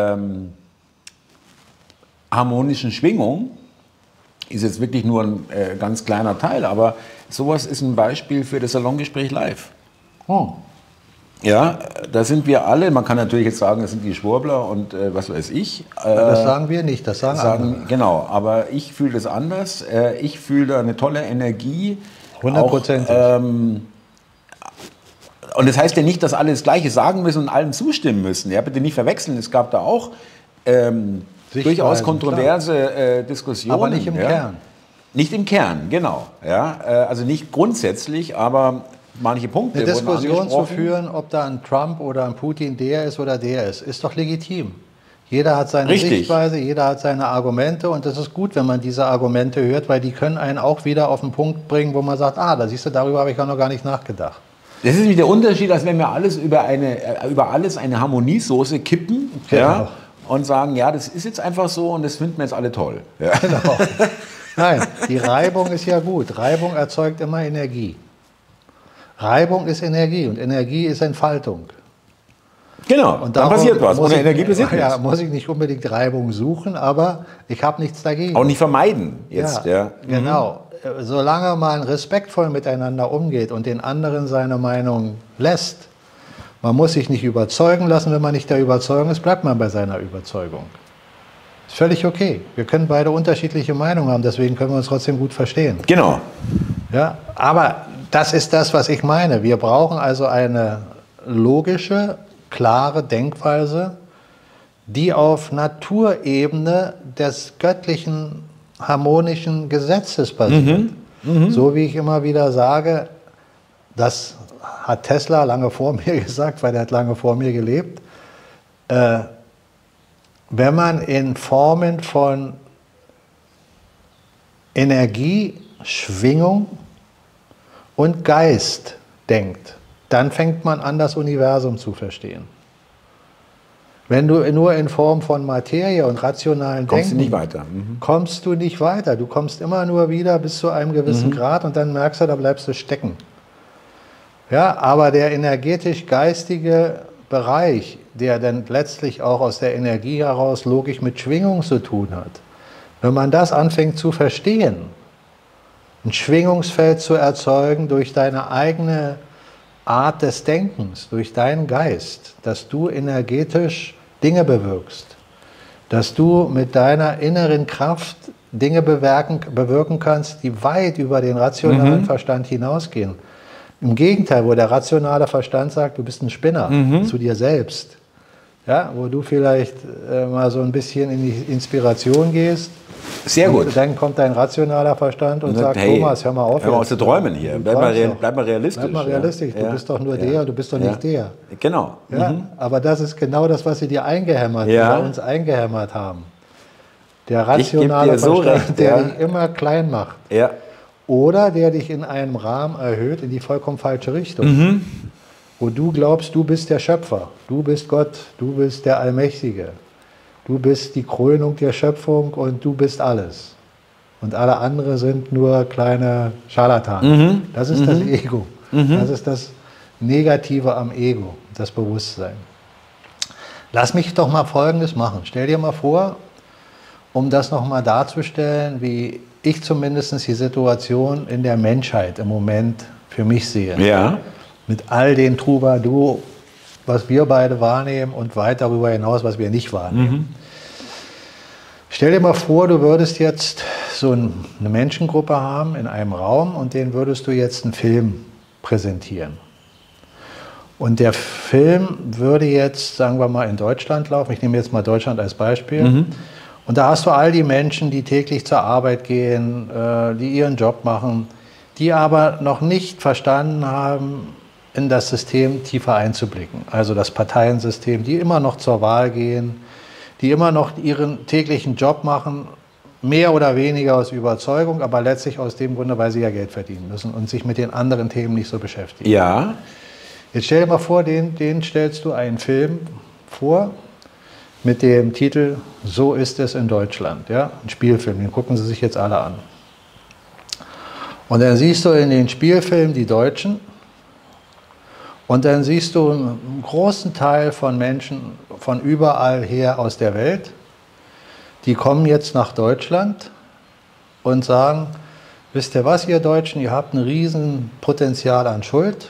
harmonischen Schwingung ist jetzt wirklich nur ein ganz kleiner Teil, aber sowas ist ein Beispiel für das Salongespräch live. Ja, da sind wir alle, man kann natürlich jetzt sagen, das sind die Schwurbler und was weiß ich. Das sagen wir nicht, das sagen andere. Genau, aber ich fühle das anders. Ich fühle da eine tolle Energie. 100%. Und das heißt ja nicht, dass alle das Gleiche sagen müssen und allen zustimmen müssen. Ja, bitte nicht verwechseln, es gab da auch durchaus kontroverse Diskussionen. Aber nicht im Kern. Nicht im Kern, genau. Ja, also nicht grundsätzlich, aber manche Punkte Eine wurden Diskussion zu angesprochen. führen, ob da ein Trump oder ein Putin der ist oder der ist doch legitim. Jeder hat seine Richtig. Sichtweise, jeder hat seine Argumente und es ist gut, wenn man diese Argumente hört, weil die können einen auch wieder auf den Punkt bringen, wo man sagt, da siehst du, darüber habe ich auch noch gar nicht nachgedacht. Das ist nämlich der Unterschied, als wenn wir alles über alles eine Harmoniesoße kippen, Genau. ja, und sagen, ja, das ist jetzt einfach so und das finden wir jetzt alle toll. Ja. Genau. Nein, die Reibung ist ja gut. Reibung erzeugt immer Energie. Reibung ist Energie und Energie ist Entfaltung. Genau, Und dann passiert was. muss Ohne ich- Energie passiert Ja, nichts. muss ich nicht unbedingt Reibung suchen, aber ich habe nichts dagegen. Auch nicht vermeiden jetzt. Ja. Genau. Solange man respektvoll miteinander umgeht und den anderen seine Meinung lässt, man muss sich nicht überzeugen lassen, wenn man nicht der Überzeugung ist, bleibt man bei seiner Überzeugung. Ist völlig okay. Wir können beide unterschiedliche Meinungen haben, deswegen können wir uns trotzdem gut verstehen. Genau. Ja, aber das ist das, was ich meine. Wir brauchen also eine logische, klare Denkweise, die auf Naturebene des göttlichen, harmonischen Gesetzes basiert. So wie ich immer wieder sage, das hat Tesla lange vor mir gesagt, weil er hat lange vor mir gelebt. Wenn man in Formen von Energie, Schwingung und Geist denkt, dann fängt man an, das Universum zu verstehen. Wenn du nur in Form von Materie und rationalen Kommst du Denken nicht weiter. kommst du nicht weiter. Du kommst immer nur wieder bis zu einem gewissen Grad und dann merkst du, da bleibst du stecken. Ja, aber der energetisch-geistige Bereich, der dann letztlich auch aus der Energie heraus logisch mit Schwingung zu tun hat, wenn man das anfängt zu verstehen, ein Schwingungsfeld zu erzeugen durch deine eigene Art des Denkens, durch deinen Geist, dass du energetisch Dinge bewirkst, dass du mit deiner inneren Kraft Dinge bewirken kannst, die weit über den rationalen Verstand hinausgehen. Im Gegenteil, wo der rationale Verstand sagt, du bist ein Spinner zu dir selbst, ja, wo du vielleicht mal so ein bisschen in die Inspiration gehst. Sehr gut. Und dann kommt dein rationaler Verstand und sagt, hey, Thomas, hör mal auf. hör mal jetzt. auf zu träumen hier. Du Bleib mal, träumst doch. bleib mal realistisch. Bleib mal realistisch. Ja. Du bist doch nur Ja. der, du bist doch nicht der. Genau. Ja? Aber das ist genau das, was sie dir eingehämmert, Ja. bei uns eingehämmert haben. Der Ich geb rationale dir so Verstand, recht, der ja. dich immer klein macht. Ja. Oder der dich in einem Rahmen erhöht in die vollkommen falsche Richtung. Wo du glaubst, du bist der Schöpfer, du bist Gott, du bist der Allmächtige. Du bist die Krönung der Schöpfung und du bist alles. Und alle anderen sind nur kleine Scharlatane. Das ist das Ego. Das ist das Negative am Ego, das Bewusstsein. Lass mich doch mal Folgendes machen. Stell dir mal vor, um das nochmal darzustellen, wie ich zumindest die Situation in der Menschheit im Moment für mich sehe. Ja. Mit all den Troubadour, was wir beide wahrnehmen und weit darüber hinaus, was wir nicht wahrnehmen. Stell dir mal vor, du würdest jetzt so eine Menschengruppe haben in einem Raum und denen würdest du jetzt einen Film präsentieren. Und der Film würde jetzt, sagen wir mal, in Deutschland laufen. Ich nehme jetzt mal Deutschland als Beispiel. Und da hast du all die Menschen, die täglich zur Arbeit gehen, die ihren Job machen, die aber noch nicht verstanden haben, in das System tiefer einzublicken. Also das Parteiensystem, die immer noch zur Wahl gehen, die immer noch ihren täglichen Job machen, mehr oder weniger aus Überzeugung, aber letztlich aus dem Grunde, weil sie ja Geld verdienen müssen und sich mit den anderen Themen nicht so beschäftigen. Ja. Jetzt stell dir mal vor, denen stellst du einen Film vor mit dem Titel So ist es in Deutschland. Ja? Ein Spielfilm, den gucken sie sich jetzt alle an. Und dann siehst du in den Spielfilmen die Deutschen und dann siehst du einen großen Teil von Menschen von überall her aus der Welt, die kommen jetzt nach Deutschland und sagen, wisst ihr was, ihr Deutschen, ihr habt ein riesen Potenzial an Schuld,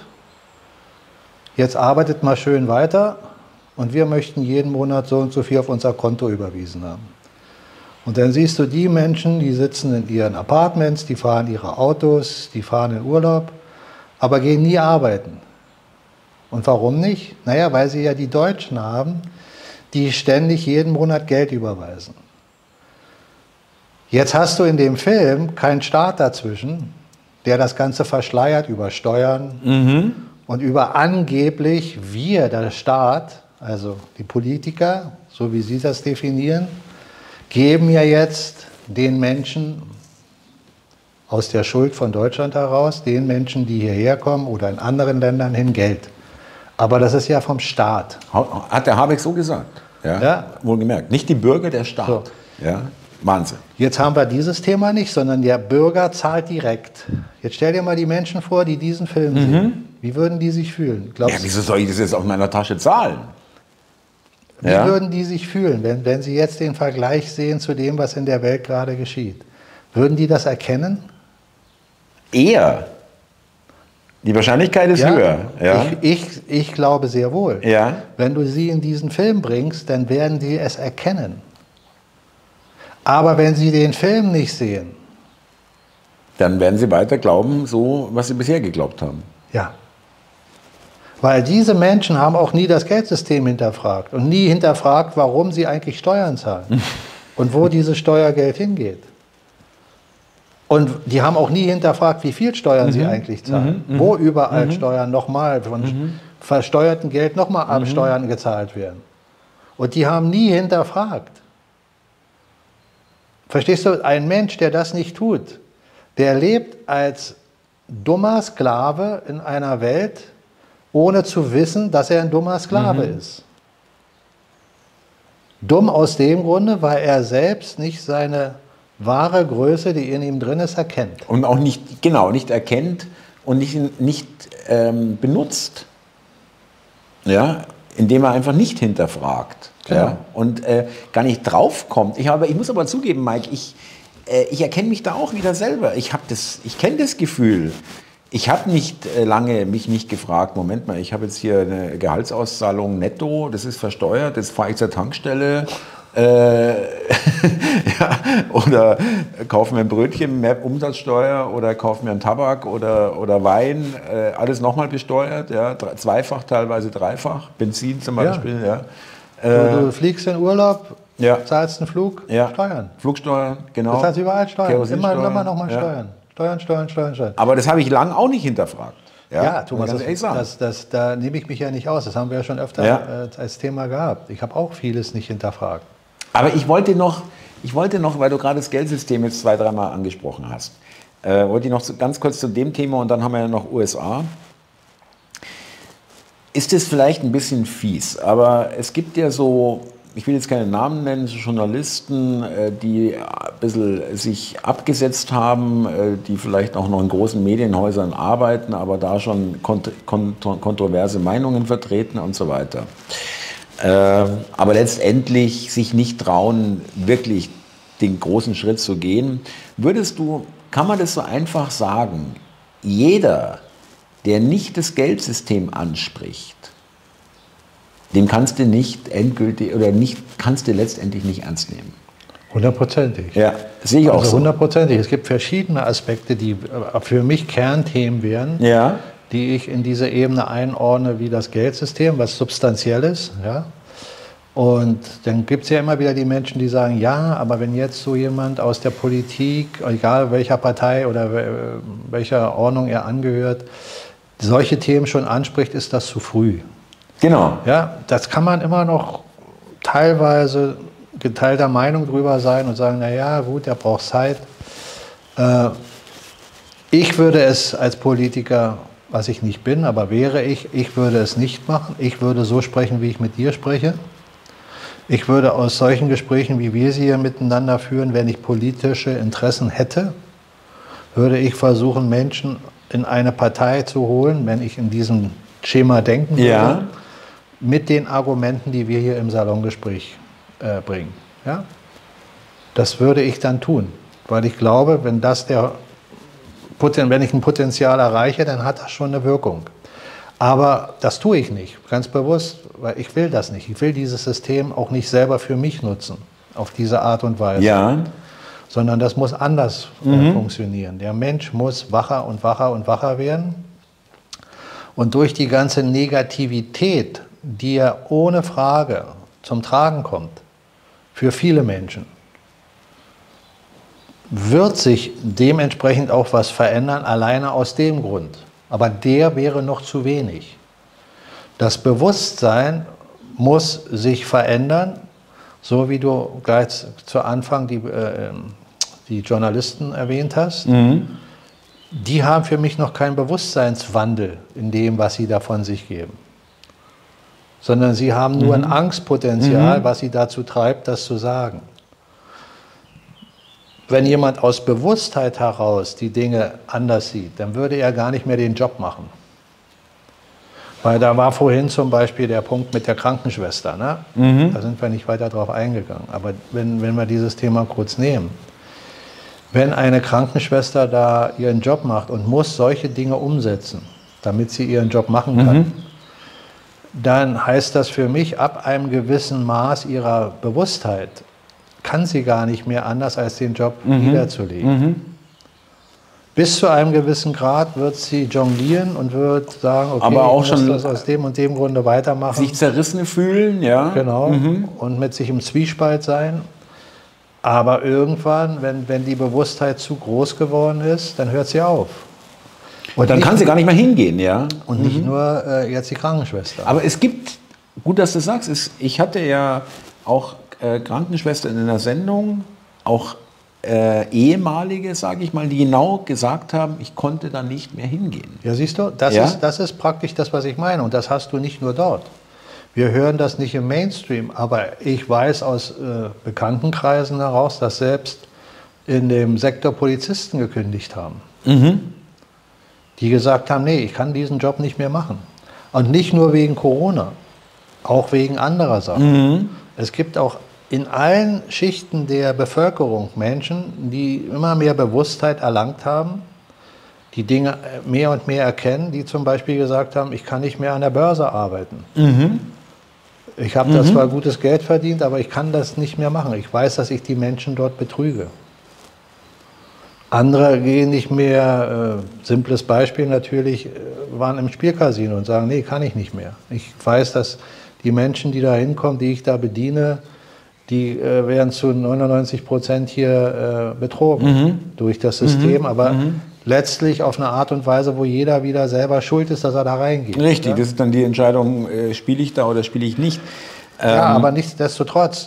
jetzt arbeitet mal schön weiter und wir möchten jeden Monat so und so viel auf unser Konto überwiesen haben. Und dann siehst du die Menschen, die sitzen in ihren Apartments, die fahren ihre Autos, die fahren in Urlaub, aber gehen nie arbeiten. Und warum nicht? Naja, weil sie ja die Deutschen haben, die ständig jeden Monat Geld überweisen. Jetzt hast du in dem Film keinen Staat dazwischen, der das Ganze verschleiert über Steuern und über angeblich wir, der Staat, also die Politiker, so wie Sie das definieren, geben ja jetzt den Menschen aus der Schuld von Deutschland heraus, den Menschen, die hierher kommen oder in anderen Ländern hin, Geld. Aber das ist ja vom Staat. Hat der Habeck so gesagt? Ja, ja. Wohlgemerkt. Nicht die Bürger, der Staat. So. Ja, Wahnsinn. Jetzt haben wir dieses Thema nicht, sondern der Bürger zahlt direkt. Jetzt stell dir mal die Menschen vor, die diesen Film sehen. Wie würden die sich fühlen? Ja, wieso soll ich das jetzt aus meiner Tasche zahlen? Wie würden die sich fühlen, wenn sie jetzt den Vergleich sehen zu dem, was in der Welt gerade geschieht? Würden die das erkennen? Eher. Die Wahrscheinlichkeit ist höher. Ja? Ich glaube sehr wohl. Ja. Wenn du sie in diesen Film bringst, dann werden sie es erkennen. Aber wenn sie den Film nicht sehen, dann werden sie weiter glauben, so was sie bisher geglaubt haben. Ja. Weil diese Menschen haben auch nie das Geldsystem hinterfragt und nie hinterfragt, warum sie eigentlich Steuern zahlen und wo dieses Steuergeld hingeht. Und die haben auch nie hinterfragt, wie viel Steuern sie eigentlich zahlen, wo überall Steuern nochmal von versteuertem Geld nochmal Steuern gezahlt werden. Und die haben nie hinterfragt. Verstehst du, ein Mensch, der das nicht tut, der lebt als dummer Sklave in einer Welt, ohne zu wissen, dass er ein dummer Sklave ist. Dumm aus dem Grunde, weil er selbst nicht seine wahre Größe, die in ihm drin ist, erkennt. Und auch nicht, genau, nicht erkennt und nicht benutzt. Ja, indem er einfach nicht hinterfragt. Genau. Ja, und gar nicht draufkommt. Ich muss aber zugeben, Mike, ich erkenne mich da auch wieder selber. Ich kenne das Gefühl. Ich habe nicht lange mich nicht gefragt, Moment mal, ich habe jetzt hier eine Gehaltsauszahlung netto, das ist versteuert, jetzt fahre ich zur Tankstelle ja, oder kaufe mir ein Brötchen, mehr Umsatzsteuer oder kaufe mir einen Tabak oder Wein, alles nochmal besteuert, ja, zweifach, teilweise dreifach, Benzin zum Beispiel. Ja. Du fliegst in Urlaub, ja. zahlst einen Flug, Steuern. Flugsteuern, genau. Das heißt überall Steuern, immer nochmal ja. Steuern. Aber das habe ich lange auch nicht hinterfragt. Ja, Thomas, da nehme ich mich ja nicht aus. Das haben wir ja schon öfter als Thema gehabt. Ich habe auch vieles nicht hinterfragt. Aber ich wollte noch, weil du gerade das Geldsystem jetzt 2-3 Mal angesprochen hast, wollte ich noch ganz kurz zu dem Thema und dann haben wir ja noch USA. Ist es vielleicht ein bisschen fies, aber es gibt ja so, ich will jetzt keine Namen nennen, so Journalisten, die ein bisschen sich abgesetzt haben, die vielleicht auch noch in großen Medienhäusern arbeiten, aber da schon kontroverse Meinungen vertreten und so weiter. Aber letztendlich sich nicht trauen, wirklich den großen Schritt zu gehen. Kann man das so einfach sagen, jeder, der nicht das Geldsystem anspricht, dem kannst du nicht endgültig oder kannst du letztendlich nicht ernst nehmen. 100%. Ja, sehe ich auch so. 100%. Es gibt verschiedene Aspekte, die für mich Kernthemen wären, die ich in diese Ebene einordne, wie das Geldsystem, was substanziell ist. Ja? Und dann gibt es ja immer wieder die Menschen, die sagen, ja, aber wenn jetzt so jemand aus der Politik, egal welcher Partei oder welcher Ordnung er angehört, solche Themen schon anspricht, ist das zu früh. Genau. Ja, das kann man immer noch teilweise geteilter Meinung drüber sein und sagen, naja, gut, der braucht Zeit. Ich würde es als Politiker, was ich nicht bin, aber wäre ich würde es nicht machen. Ich würde so sprechen, wie ich mit dir spreche. Ich würde aus solchen Gesprächen, wie wir sie hier miteinander führen, wenn ich politische Interessen hätte, würde ich versuchen, Menschen in eine Partei zu holen, wenn ich in diesem Schema denken würde, mit den Argumenten, die wir hier im Salongespräch bringen. Ja? Das würde ich dann tun, weil ich glaube, wenn ich ein Potenzial erreiche, dann hat das schon eine Wirkung. Aber das tue ich nicht, ganz bewusst, weil ich will das nicht. Ich will dieses System auch nicht selber für mich nutzen, auf diese Art und Weise. Ja. Sondern das muss anders funktionieren. Der Mensch muss wacher und wacher und wacher werden. Und durch die ganze Negativität, die ja ohne Frage zum Tragen kommt, für viele Menschen, wird sich dementsprechend auch was verändern, alleine aus dem Grund. Aber der wäre noch zu wenig. Das Bewusstsein muss sich verändern, so wie du gleich zu Anfang die Journalisten erwähnt hast. Die haben für mich noch keinen Bewusstseinswandel in dem, was sie da von sich geben. Sondern sie haben nur ein Angstpotenzial, was sie dazu treibt, das zu sagen. Wenn jemand aus Bewusstheit heraus die Dinge anders sieht, dann würde er gar nicht mehr den Job machen. Weil da war vorhin zum Beispiel der Punkt mit der Krankenschwester. Ne? Da sind wir nicht weiter drauf eingegangen. Aber wenn wir dieses Thema kurz nehmen. Wenn eine Krankenschwester da ihren Job macht und muss solche Dinge umsetzen, damit sie ihren Job machen kann, dann heißt das für mich, ab einem gewissen Maß ihrer Bewusstheit kann sie gar nicht mehr anders, als den Job niederzulegen. Bis zu einem gewissen Grad wird sie jonglieren und wird sagen, okay, aber auch ich muss schon das aus dem und dem Grunde weitermachen. Sich zerrissen fühlen, ja. Genau, und mit sich im Zwiespalt sein. Aber irgendwann, wenn die Bewusstheit zu groß geworden ist, dann hört sie auf. Und dann kann sie gar nicht mehr hingehen, ja. Und nicht nur jetzt die Krankenschwester. Aber es gibt, gut, dass du sagst, ich hatte ja auch Krankenschwestern in der Sendung, auch ehemalige, sage ich mal, die genau gesagt haben, ich konnte da nicht mehr hingehen. Ja, siehst du, das ist praktisch das, was ich meine. Und das hast du nicht nur dort. Wir hören das nicht im Mainstream, aber ich weiß aus bekannten Kreisen heraus, dass selbst in dem Sektor Polizisten gekündigt haben. Die gesagt haben, nee, ich kann diesen Job nicht mehr machen. Und nicht nur wegen Corona, auch wegen anderer Sachen. Es gibt auch in allen Schichten der Bevölkerung Menschen, die immer mehr Bewusstheit erlangt haben, die Dinge mehr und mehr erkennen, die zum Beispiel gesagt haben, ich kann nicht mehr an der Börse arbeiten. Ich habe da zwar gutes Geld verdient, aber ich kann das nicht mehr machen. Ich weiß, dass ich die Menschen dort betrüge. Andere gehen nicht mehr, simples Beispiel natürlich, waren im Spielcasino und sagen, nee, kann ich nicht mehr. Ich weiß, dass die Menschen, die da hinkommen, die ich da bediene, die werden zu 99% hier betrogen durch das System, aber letztlich auf eine Art und Weise, wo jeder wieder selber schuld ist, dass er da reingeht. Richtig, ja? Das ist dann die Entscheidung, spiele ich da oder spiele ich nicht. Ja, aber nichtsdestotrotz.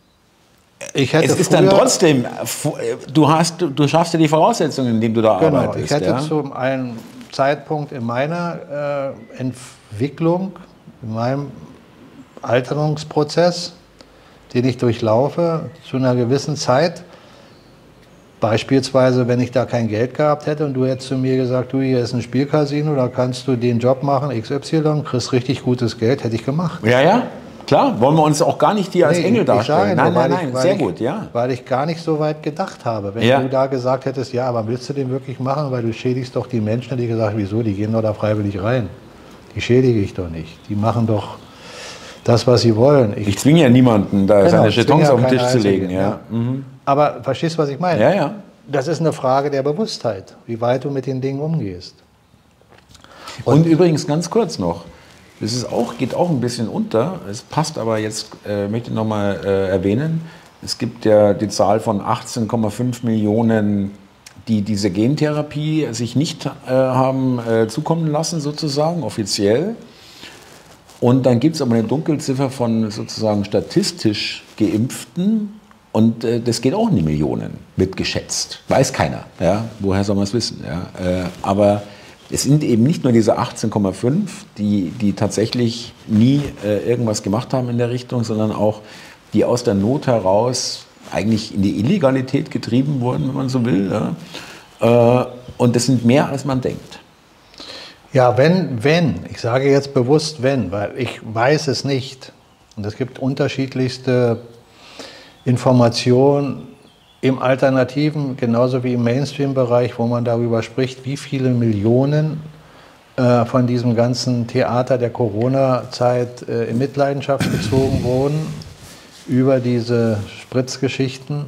Es ist dann trotzdem, du schaffst ja die Voraussetzungen, indem du da arbeitest. Ich hätte zu einem Zeitpunkt in meiner Entwicklung, in meinem Alterungsprozess, den ich durchlaufe, zu einer gewissen Zeit, beispielsweise, wenn ich da kein Geld gehabt hätte und du hättest zu mir gesagt, du, hier ist ein Spielcasino, da kannst du den Job machen, XY, kriegst richtig gutes Geld, hätte ich gemacht. Ja, ja, klar, wollen wir uns auch gar nicht als Engel darstellen. Nein, sehr gut, ja. Weil ich gar nicht so weit gedacht habe. Wenn du da gesagt hättest, ja, aber willst du den wirklich machen, weil du schädigst doch die Menschen, die gesagt, wieso, die gehen doch da freiwillig rein. Die schädige ich doch nicht. Die machen doch das, was sie wollen. Ich zwinge ja niemanden, da seine Jetons auf den Tisch zu legen. Ja. Aber verstehst du, was ich meine? Ja, ja. Das ist eine Frage der Bewusstheit, wie weit du mit den Dingen umgehst. Und übrigens ganz kurz noch, das ist geht auch ein bisschen unter, es passt aber jetzt, möchte ich nochmal erwähnen, es gibt ja die Zahl von 18,5 Millionen, die diese Gentherapie sich nicht haben zukommen lassen, sozusagen, offiziell. Und dann gibt es aber eine Dunkelziffer von sozusagen statistisch Geimpften und das geht auch in die Millionen, wird geschätzt. Weiß keiner, ja? Woher soll man es wissen? Ja? Aber es sind eben nicht nur diese 18,5, die tatsächlich nie irgendwas gemacht haben in der Richtung, sondern auch die aus der Not heraus eigentlich in die Illegalität getrieben wurden, wenn man so will. Ja? Und das sind mehr, als man denkt. Ja, ich sage jetzt bewusst wenn, weil ich weiß es nicht. Und es gibt unterschiedlichste Informationen im Alternativen, genauso wie im Mainstream-Bereich, wo man darüber spricht, wie viele Millionen von diesem ganzen Theater der Corona-Zeit in Mitleidenschaft gezogen wurden über diese Spritzgeschichten,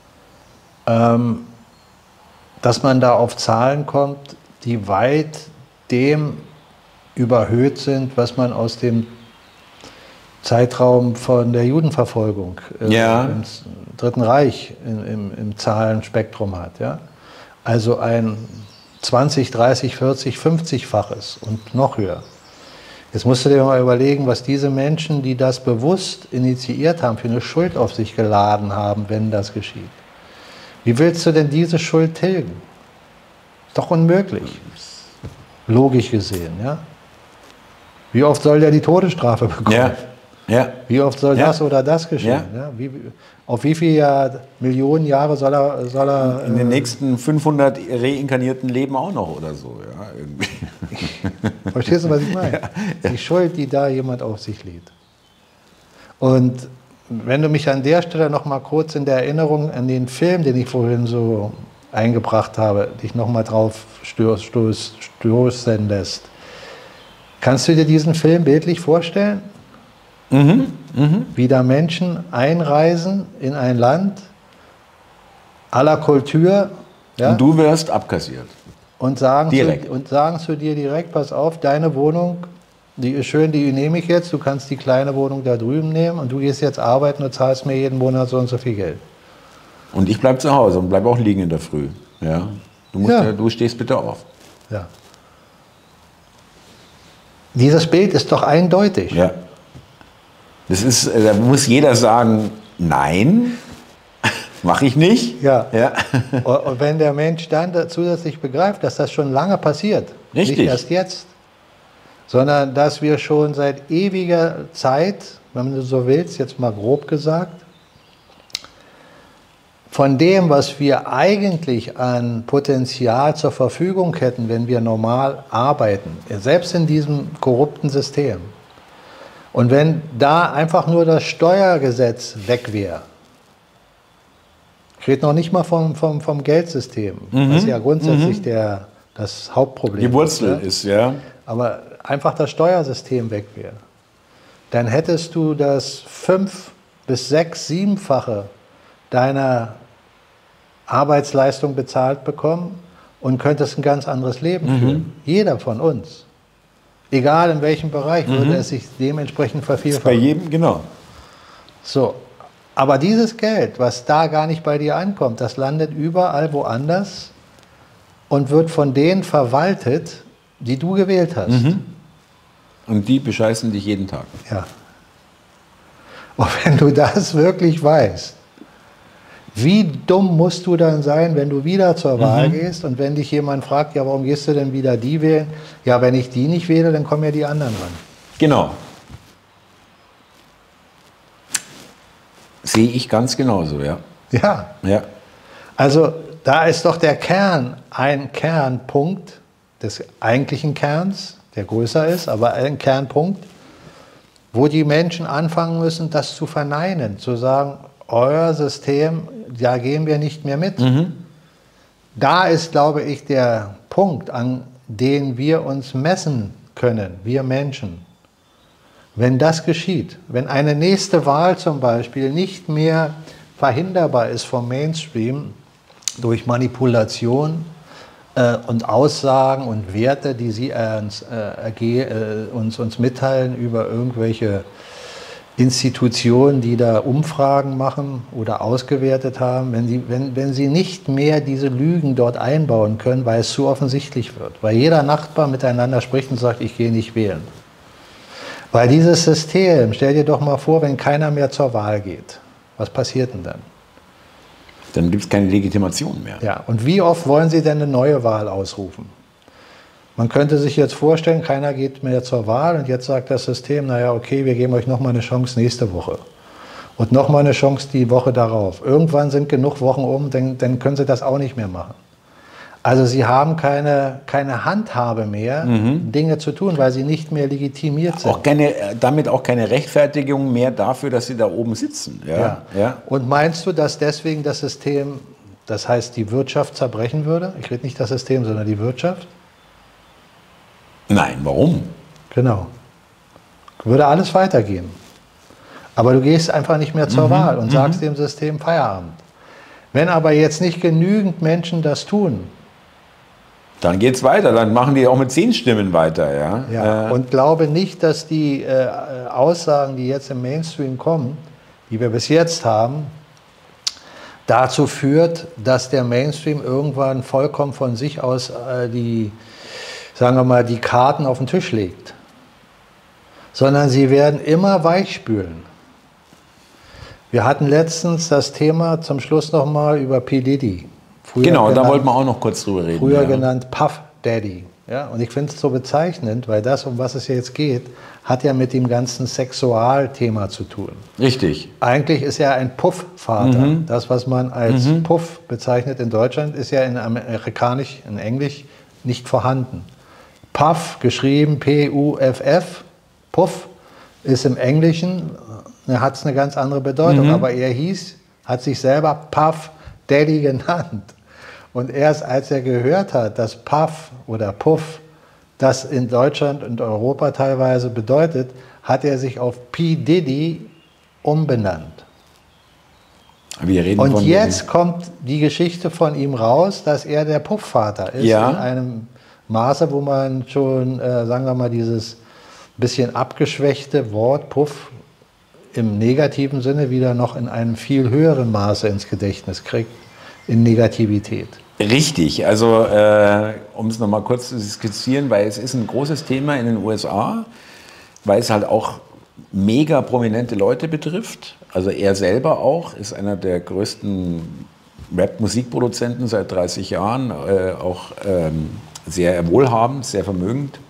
dass man da auf Zahlen kommt, die weit dem überhöht sind, was man aus dem Zeitraum von der Judenverfolgung Ja. im Dritten Reich im Zahlenspektrum hat. Ja? Also ein 20, 30, 40, 50-faches und noch höher. Jetzt musst du dir mal überlegen, was diese Menschen, die das bewusst initiiert haben, für eine Schuld auf sich geladen haben, wenn das geschieht. Wie willst du denn diese Schuld tilgen? Ist doch unmöglich, logisch gesehen. Ja? Wie oft soll der die Todesstrafe bekommen? Ja. Ja. Wie oft soll das oder das geschehen? Ja. Ja? Auf wie viele Millionen Jahre soll er in den nächsten 500 reinkarnierten Leben auch noch oder so. Ja, irgendwie. Verstehst du, was ich meine? Die Schuld, die da jemand auf sich lädt. Und wenn du mich an der Stelle noch mal kurz in der Erinnerung an den Film, den ich vorhin so eingebracht habe, dich noch mal drauf stoßen lässt. Kannst du dir diesen Film bildlich vorstellen? Wie da Menschen einreisen in ein Land aller Kultur, ja, Und du wirst abkassiert. und sagen Direkt. zu dir direkt, pass auf, deine Wohnung, die ist schön, die nehme ich jetzt, du kannst die kleine Wohnung da drüben nehmen und du gehst jetzt arbeiten und zahlst mir jeden Monat so und so viel Geld. Und ich bleib zu Hause und bleib auch liegen in der Früh. Ja? Du stehst bitte auf. Ja. Dieses Bild ist doch eindeutig. Ja. Das ist, da muss jeder sagen, nein, mache ich nicht. Ja. Ja. Und wenn der Mensch dann zusätzlich begreift, dass das schon lange passiert, Richtig. nicht erst jetzt, sondern dass wir schon seit ewiger Zeit, wenn du so willst, jetzt mal grob gesagt, von dem, was wir eigentlich an Potenzial zur Verfügung hätten, wenn wir normal arbeiten, selbst in diesem korrupten System, und wenn da einfach nur das Steuergesetz weg wäre, ich rede noch nicht mal vom Geldsystem, was ja grundsätzlich das Hauptproblem Die Wurzel ja? ist, ja. Aber einfach das Steuersystem weg wäre, dann hättest du das 5- bis 6-, 7-fache deiner Arbeitsleistung bezahlt bekommen und könntest ein ganz anderes Leben führen. Jeder von uns. Egal in welchem Bereich, würde es sich dementsprechend Bei vervielfachen. jedem, genau. So. Aber dieses Geld, was da gar nicht bei dir ankommt, das landet überall woanders und wird von denen verwaltet, die du gewählt hast. Und die bescheißen dich jeden Tag. Ja. Und wenn du das wirklich weißt, wie dumm musst du dann sein, wenn du wieder zur Wahl gehst und wenn dich jemand fragt, ja, warum gehst du denn wieder die wählen? Ja, wenn ich die nicht wähle, dann kommen ja die anderen ran. Genau. Sehe ich ganz genauso, ja. Ja, Ja. also da ist doch der Kern, ein Kernpunkt des eigentlichen Kerns, der größer ist, aber ein Kernpunkt, wo die Menschen anfangen müssen, das zu verneinen, zu sagen, euer System, da gehen wir nicht mehr mit. Da ist, glaube ich, der Punkt, an den wir uns messen können, wir Menschen. Wenn das geschieht, wenn eine nächste Wahl zum Beispiel nicht mehr verhinderbar ist vom Mainstream durch Manipulation und Aussagen und Werte, die sie uns mitteilen über irgendwelche Institutionen, die da Umfragen machen oder ausgewertet haben, wenn sie nicht mehr diese Lügen dort einbauen können, weil es zu offensichtlich wird, weil jeder Nachbar miteinander spricht und sagt, ich gehe nicht wählen. Weil dieses System, stell dir doch mal vor, wenn keiner mehr zur Wahl geht, was passiert denn dann? Dann gibt es keine Legitimation mehr. Ja, und wie oft wollen Sie denn eine neue Wahl ausrufen? Man könnte sich jetzt vorstellen, keiner geht mehr zur Wahl und jetzt sagt das System, naja, okay, wir geben euch nochmal eine Chance nächste Woche und nochmal eine Chance die Woche darauf. Irgendwann sind genug Wochen um, dann können Sie das auch nicht mehr machen. Also Sie haben keine Handhabe mehr, Dinge zu tun, weil Sie nicht mehr legitimiert sind. Damit auch keine Rechtfertigung mehr dafür, dass Sie da oben sitzen. Ja. Ja. Und meinst du, dass deswegen das System, das heißt die Wirtschaft zerbrechen würde? Ich rede nicht das System, sondern die Wirtschaft? Nein, warum? Genau. Würde alles weitergehen. Aber du gehst einfach nicht mehr zur Wahl und sagst dem System Feierabend. Wenn aber jetzt nicht genügend Menschen das tun, Dann geht's weiter, dann machen die auch mit 10 Stimmen weiter. Ja? Ja, und glaube nicht, dass die Aussagen, die jetzt im Mainstream kommen, die wir bis jetzt haben, dazu führt, dass der Mainstream irgendwann vollkommen von sich aus sagen wir mal, die Karten auf den Tisch legt. Sondern sie werden immer weichspülen. Wir hatten letztens das Thema zum Schluss nochmal über P. Diddy. Genau, da wollten wir auch noch kurz drüber reden. Früher genannt Puff Daddy. Ja? Und ich finde es so bezeichnend, weil das, um was es jetzt geht, hat ja mit dem ganzen Sexualthema zu tun. Richtig. Eigentlich ist er ein Puff-Vater. Das, was man als Puff bezeichnet in Deutschland, ist ja in Amerikanisch, in Englisch nicht vorhanden. Puff, geschrieben P-U-F-F, Puff, ist im Englischen, hat es eine ganz andere Bedeutung. Aber er hat sich selber Puff Daddy genannt. Und erst als er gehört hat, dass Puff oder Puff das in Deutschland und Europa teilweise bedeutet, hat er sich auf P. Diddy umbenannt. Und jetzt kommt die Geschichte von ihm raus, dass er der Puffvater ist, in einem Maße, wo man schon, sagen wir mal, dieses bisschen abgeschwächte Wort Puff im negativen Sinne wieder noch in einem viel höheren Maße ins Gedächtnis kriegt, in Negativität. Richtig, also um es nochmal kurz zu skizzieren, weil es ist ein großes Thema in den USA, weil es halt auch mega prominente Leute betrifft. Also er selber auch, ist einer der größten Rap-Musikproduzenten seit 30 Jahren, auch sehr wohlhabend, sehr vermögend.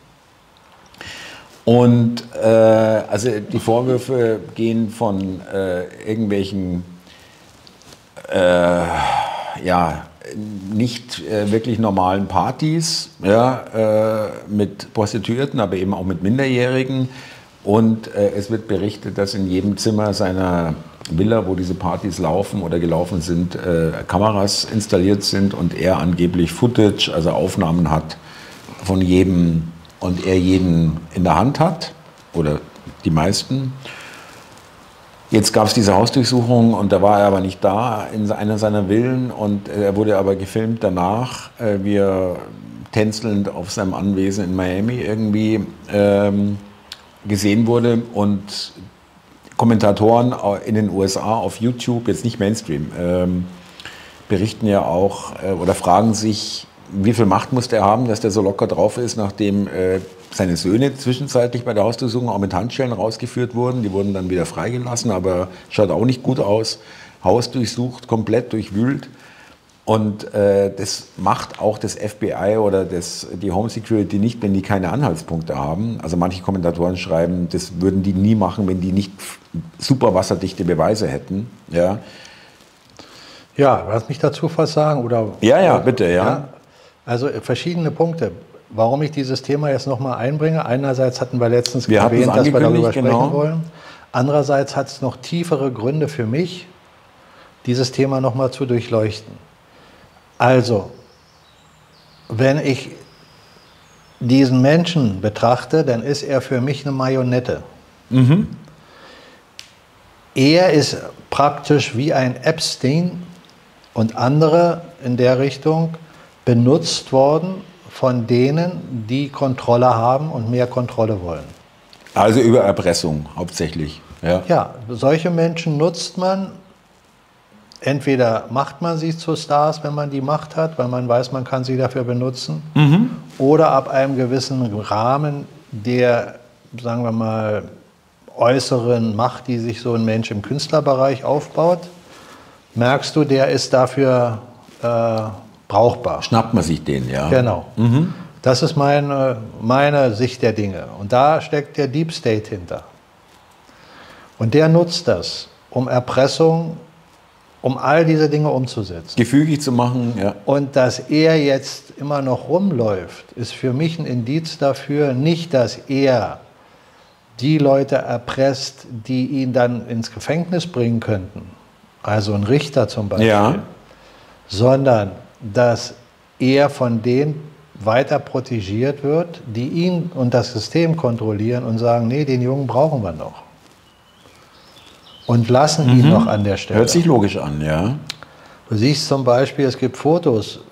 Und also die Vorwürfe gehen von irgendwelchen nicht wirklich normalen Partys, mit Prostituierten, aber eben auch mit Minderjährigen. Und es wird berichtet, dass in jedem Zimmer seiner Villa, wo diese Partys laufen oder gelaufen sind, Kameras installiert sind und er angeblich Footage, also Aufnahmen hat von jedem und er jeden in der Hand hat oder die meisten. Jetzt gab es diese Hausdurchsuchung und da war er aber nicht da in einer seiner Villen und er wurde aber gefilmt danach, wie er tänzelnd auf seinem Anwesen in Miami irgendwie gesehen wurde und Kommentatoren in den USA auf YouTube, jetzt nicht Mainstream, berichten ja auch oder fragen sich, wie viel Macht muss der haben, dass der so locker drauf ist, nachdem seine Söhne zwischenzeitlich bei der Hausdurchsuchung auch mit Handschellen rausgeführt wurden. Die wurden dann wieder freigelassen, aber schaut auch nicht gut aus. Haus durchsucht, komplett durchwühlt. Und das macht auch das FBI oder die Home Security nicht, wenn die keine Anhaltspunkte haben. Also manche Kommentatoren schreiben, das würden die nie machen, wenn die nicht super wasserdichte Beweise hätten. Ja, lass mich dazu was sagen. Oder, bitte, ja. Also verschiedene Punkte. Warum ich dieses Thema jetzt nochmal einbringe. Einerseits hatten wir letztens erwähnt, dass wir darüber sprechen wollen. Andererseits hat es noch tiefere Gründe für mich, dieses Thema nochmal zu durchleuchten. Also, wenn ich diesen Menschen betrachte, dann ist er für mich eine Marionette. Er ist praktisch wie ein Epstein und andere in der Richtung benutzt worden von denen, die Kontrolle haben und mehr Kontrolle wollen. Also über Erpressung hauptsächlich. Ja, solche Menschen nutzt man. Entweder macht man sie zu Stars, wenn man die Macht hat, weil man weiß, man kann sie dafür benutzen. Oder ab einem gewissen Rahmen der, sagen wir mal, äußeren Macht, die sich so ein Mensch im Künstlerbereich aufbaut, merkst du, der ist dafür brauchbar. Schnappt man sich den, ja. Genau. Das ist meine Sicht der Dinge. Und da steckt der Deep State hinter. Und der nutzt das, um Erpressung, um all diese Dinge umzusetzen. Gefügig zu machen, ja. Und dass er jetzt immer noch rumläuft, ist für mich ein Indiz dafür, nicht, dass er die Leute erpresst, die ihn dann ins Gefängnis bringen könnten, also ein Richter zum Beispiel, sondern dass er von denen weiter protegiert wird, die ihn und das System kontrollieren und sagen, nee, den Jungen brauchen wir noch. Und lassen ihn noch an der Stelle. Hört sich logisch an, ja. Du siehst zum Beispiel, es gibt Fotos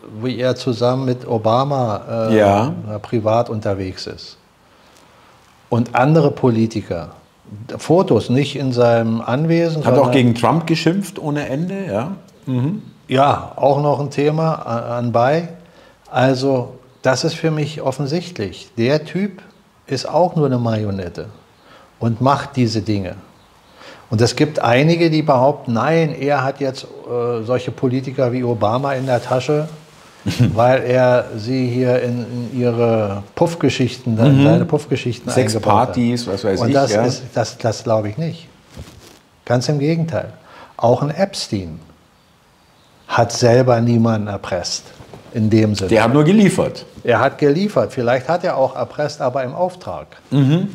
wie er zusammen mit Obama privat unterwegs ist. Und andere Politiker, Fotos nicht in seinem Anwesen. Hat auch gegen Trump geschimpft ohne Ende, ja. Mhm. Ja, auch noch ein Thema anbei. Also das ist für mich offensichtlich. Der Typ ist auch nur eine Marionette und macht diese Dinge. Und es gibt einige, die behaupten, nein, er hat jetzt solche Politiker wie Obama in der Tasche, weil er sie hier in ihre Puffgeschichten, seine Puffgeschichten eingebaut hat. Sexpartys, was weiß ich. Und das glaube ich nicht. Ganz im Gegenteil. Auch ein Epstein hat selber niemanden erpresst, in dem Sinne. Der hat nur geliefert. Er hat geliefert. Vielleicht hat er auch erpresst, aber im Auftrag. Mhm.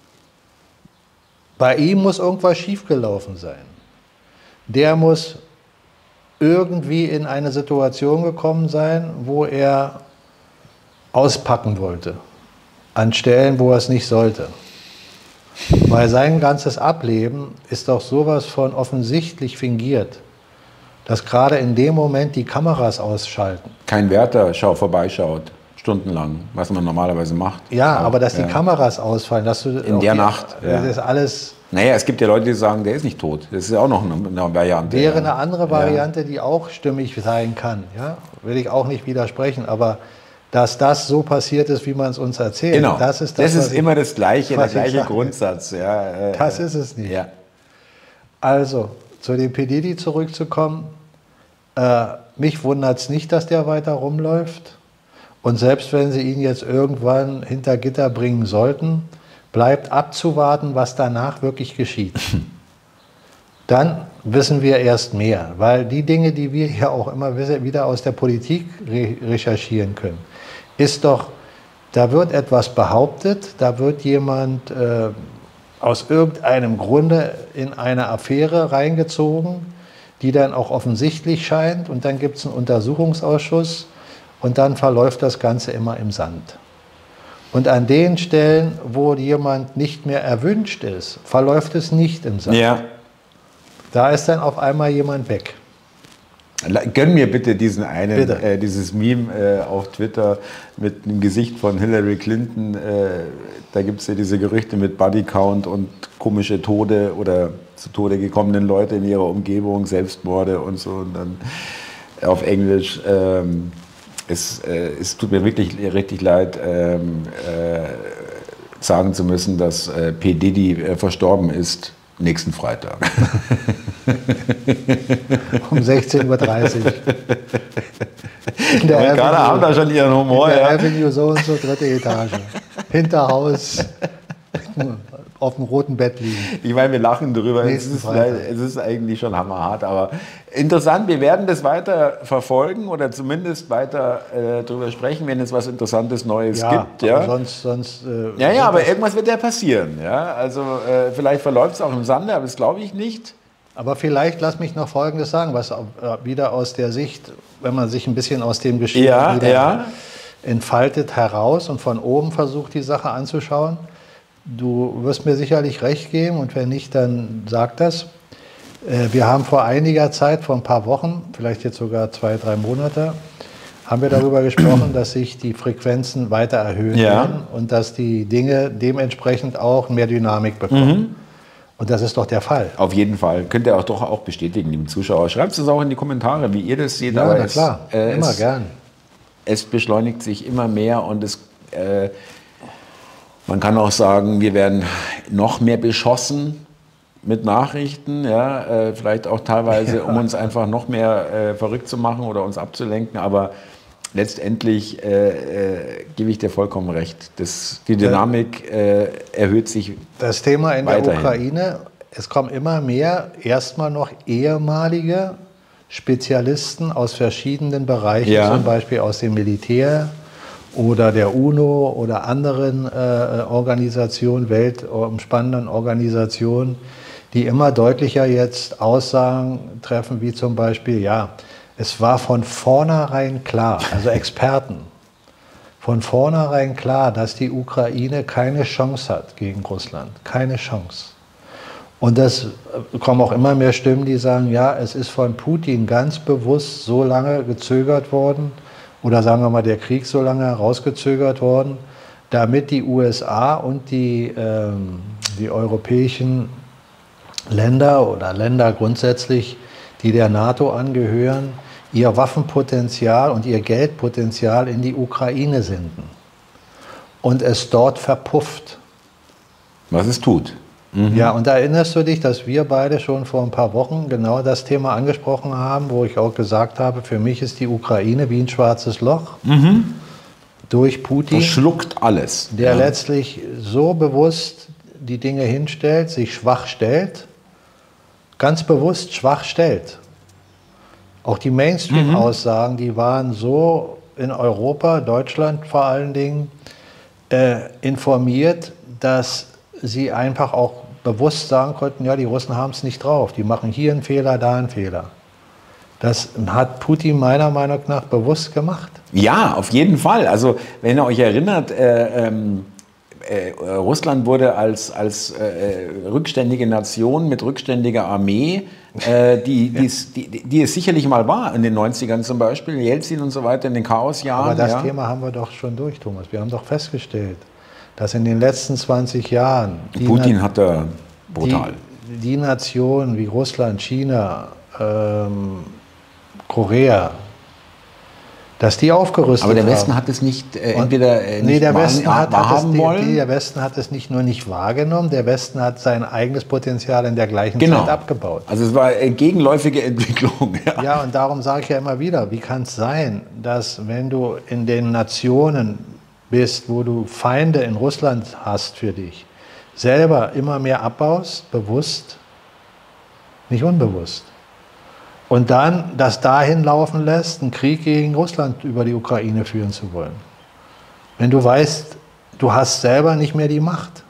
Bei ihm muss irgendwas schiefgelaufen sein. Der muss irgendwie in eine Situation gekommen sein, wo er auspacken wollte. An Stellen, wo er es nicht sollte. Weil sein ganzes Ableben ist doch sowas von offensichtlich fingiert, dass gerade in dem Moment die Kameras ausschalten. Kein Wärter vorbeischaut, stundenlang, was man normalerweise macht. Ja, aber dass die Kameras ausfallen, dass du in der Nacht. Das ist alles. Naja, es gibt ja Leute, die sagen, der ist nicht tot. Das ist ja auch noch eine Variante. Wäre eine andere Variante, die auch stimmig sein kann. Ja? Will ich auch nicht widersprechen, aber dass das so passiert ist, wie man es uns erzählt, genau. Das ist immer das Gleiche, der gleiche Grundsatz. Ja, das ist es nicht. Ja. Also, zu dem P. Diddy zurückzukommen, mich wundert es nicht, dass der weiter rumläuft. Und selbst wenn sie ihn jetzt irgendwann hinter Gitter bringen sollten, bleibt abzuwarten, was danach wirklich geschieht. Dann wissen wir erst mehr, weil die Dinge, die wir ja auch immer wieder aus der Politik recherchieren können, ist doch, da wird etwas behauptet, da wird jemand aus irgendeinem Grunde in eine Affäre reingezogen, die dann auch offensichtlich scheint, und dann gibt es einen Untersuchungsausschuss und dann verläuft das Ganze immer im Sand. Und an den Stellen, wo jemand nicht mehr erwünscht ist, verläuft es nicht im Sand. Ja. Da ist dann auf einmal jemand weg. Gönn mir bitte diesen einen, dieses Meme auf Twitter mit dem Gesicht von Hillary Clinton. Da gibt es ja diese Gerüchte mit Bodycount und komische Tode oder zu Tode gekommenen Leute in ihrer Umgebung, Selbstmorde und so. Und dann auf Englisch, es tut mir wirklich richtig leid, sagen zu müssen, dass P. Diddy verstorben ist. Nächsten Freitag. Um 16:30 Uhr. Die Amerikaner haben da schon ihren Humor. In der Avenue so und so, 3. Etage. Hinter Haus, auf dem roten Bett liegen. Ich meine, wir lachen drüber. Es ist eigentlich schon hammerhart, aber interessant. Wir werden das weiter verfolgen oder zumindest weiter drüber sprechen, wenn es was Interessantes Neues gibt. Ja, sonst aber irgendwas wird ja passieren. Ja? Also vielleicht verläuft es auch im Sande, aber das glaube ich nicht. Aber vielleicht, lass mich noch Folgendes sagen, was wieder aus der Sicht, wenn man sich ein bisschen aus dem Geschehen entfaltet, heraus und von oben versucht, die Sache anzuschauen. Du wirst mir sicherlich recht geben, und wenn nicht, dann sag das. Wir haben vor einiger Zeit, vor ein paar Wochen, vielleicht jetzt sogar 2, 3 Monate, haben wir darüber gesprochen, dass sich die Frequenzen weiter erhöhen werden und dass die Dinge dementsprechend auch mehr Dynamik bekommen. Und das ist doch der Fall. Auf jeden Fall. Könnt ihr auch bestätigen, liebe Zuschauer. Schreibt es auch in die Kommentare, wie ihr das seht. Ja, aber na klar, immer gern. Es beschleunigt sich immer mehr und man kann auch sagen, wir werden noch mehr beschossen mit Nachrichten, vielleicht auch teilweise, um uns einfach noch mehr verrückt zu machen oder uns abzulenken. Aber letztendlich gebe ich dir vollkommen recht. Die Dynamik erhöht sich. Das Thema in der Ukraine, es kommen immer mehr, erstmal noch ehemalige Spezialisten aus verschiedenen Bereichen, zum Beispiel aus dem Militär oder der UNO oder anderen Organisationen, weltumspannenden Organisationen, die immer deutlicher jetzt Aussagen treffen, wie zum Beispiel, es war von vornherein klar, also Experten, von vornherein klar, dass die Ukraine keine Chance hat gegen Russland, keine Chance. Und das kommen auch immer mehr Stimmen, die sagen, es ist von Putin ganz bewusst so lange gezögert worden, oder sagen wir mal der Krieg so lange herausgezögert worden, damit die USA und die europäischen Länder oder Länder grundsätzlich, die der NATO angehören, ihr Waffenpotenzial und ihr Geldpotenzial in die Ukraine senden und es dort verpufft. Was es tut. Mhm. Ja, und da erinnerst du dich, dass wir beide schon vor ein paar Wochen genau das Thema angesprochen haben, wo ich auch gesagt habe, für mich ist die Ukraine wie ein schwarzes Loch durch Putin. Das schluckt alles. Der letztlich so bewusst die Dinge hinstellt, sich schwach stellt, ganz bewusst schwach stellt. Auch die Mainstream-Aussagen, die waren so in Europa, Deutschland vor allen Dingen, informiert, dass sie einfach auch bewusst sagen konnten, ja, die Russen haben es nicht drauf, die machen hier einen Fehler, da einen Fehler. Das hat Putin meiner Meinung nach bewusst gemacht. Ja, auf jeden Fall. Also wenn ihr euch erinnert, Russland wurde als rückständige Nation mit rückständiger Armee, die es sicherlich mal war in den 90ern zum Beispiel, Jelzin und so weiter, in den Chaosjahren. Aber das Thema haben wir doch schon durch, Thomas. Wir haben doch festgestellt, dass in den letzten 20 Jahren Putin hat da brutal. Die Nationen wie Russland, China, Korea, dass die aufgerüstet haben. Aber der Westen hat es nicht entweder nicht der Westen wahrhaben wollen. Der Westen hat es nicht nur nicht wahrgenommen, der Westen hat sein eigenes Potenzial in der gleichen Zeit abgebaut. Also es war eine gegenläufige Entwicklung. Ja, und darum sage ich ja immer wieder, wie kann es sein, dass wenn du in den Nationen bist, wo du Feinde in Russland hast für dich, selber immer mehr abbaust, bewusst, nicht unbewusst. Und dann das dahin laufen lässt, einen Krieg gegen Russland über die Ukraine führen zu wollen. Wenn du weißt, du hast selber nicht mehr die Macht.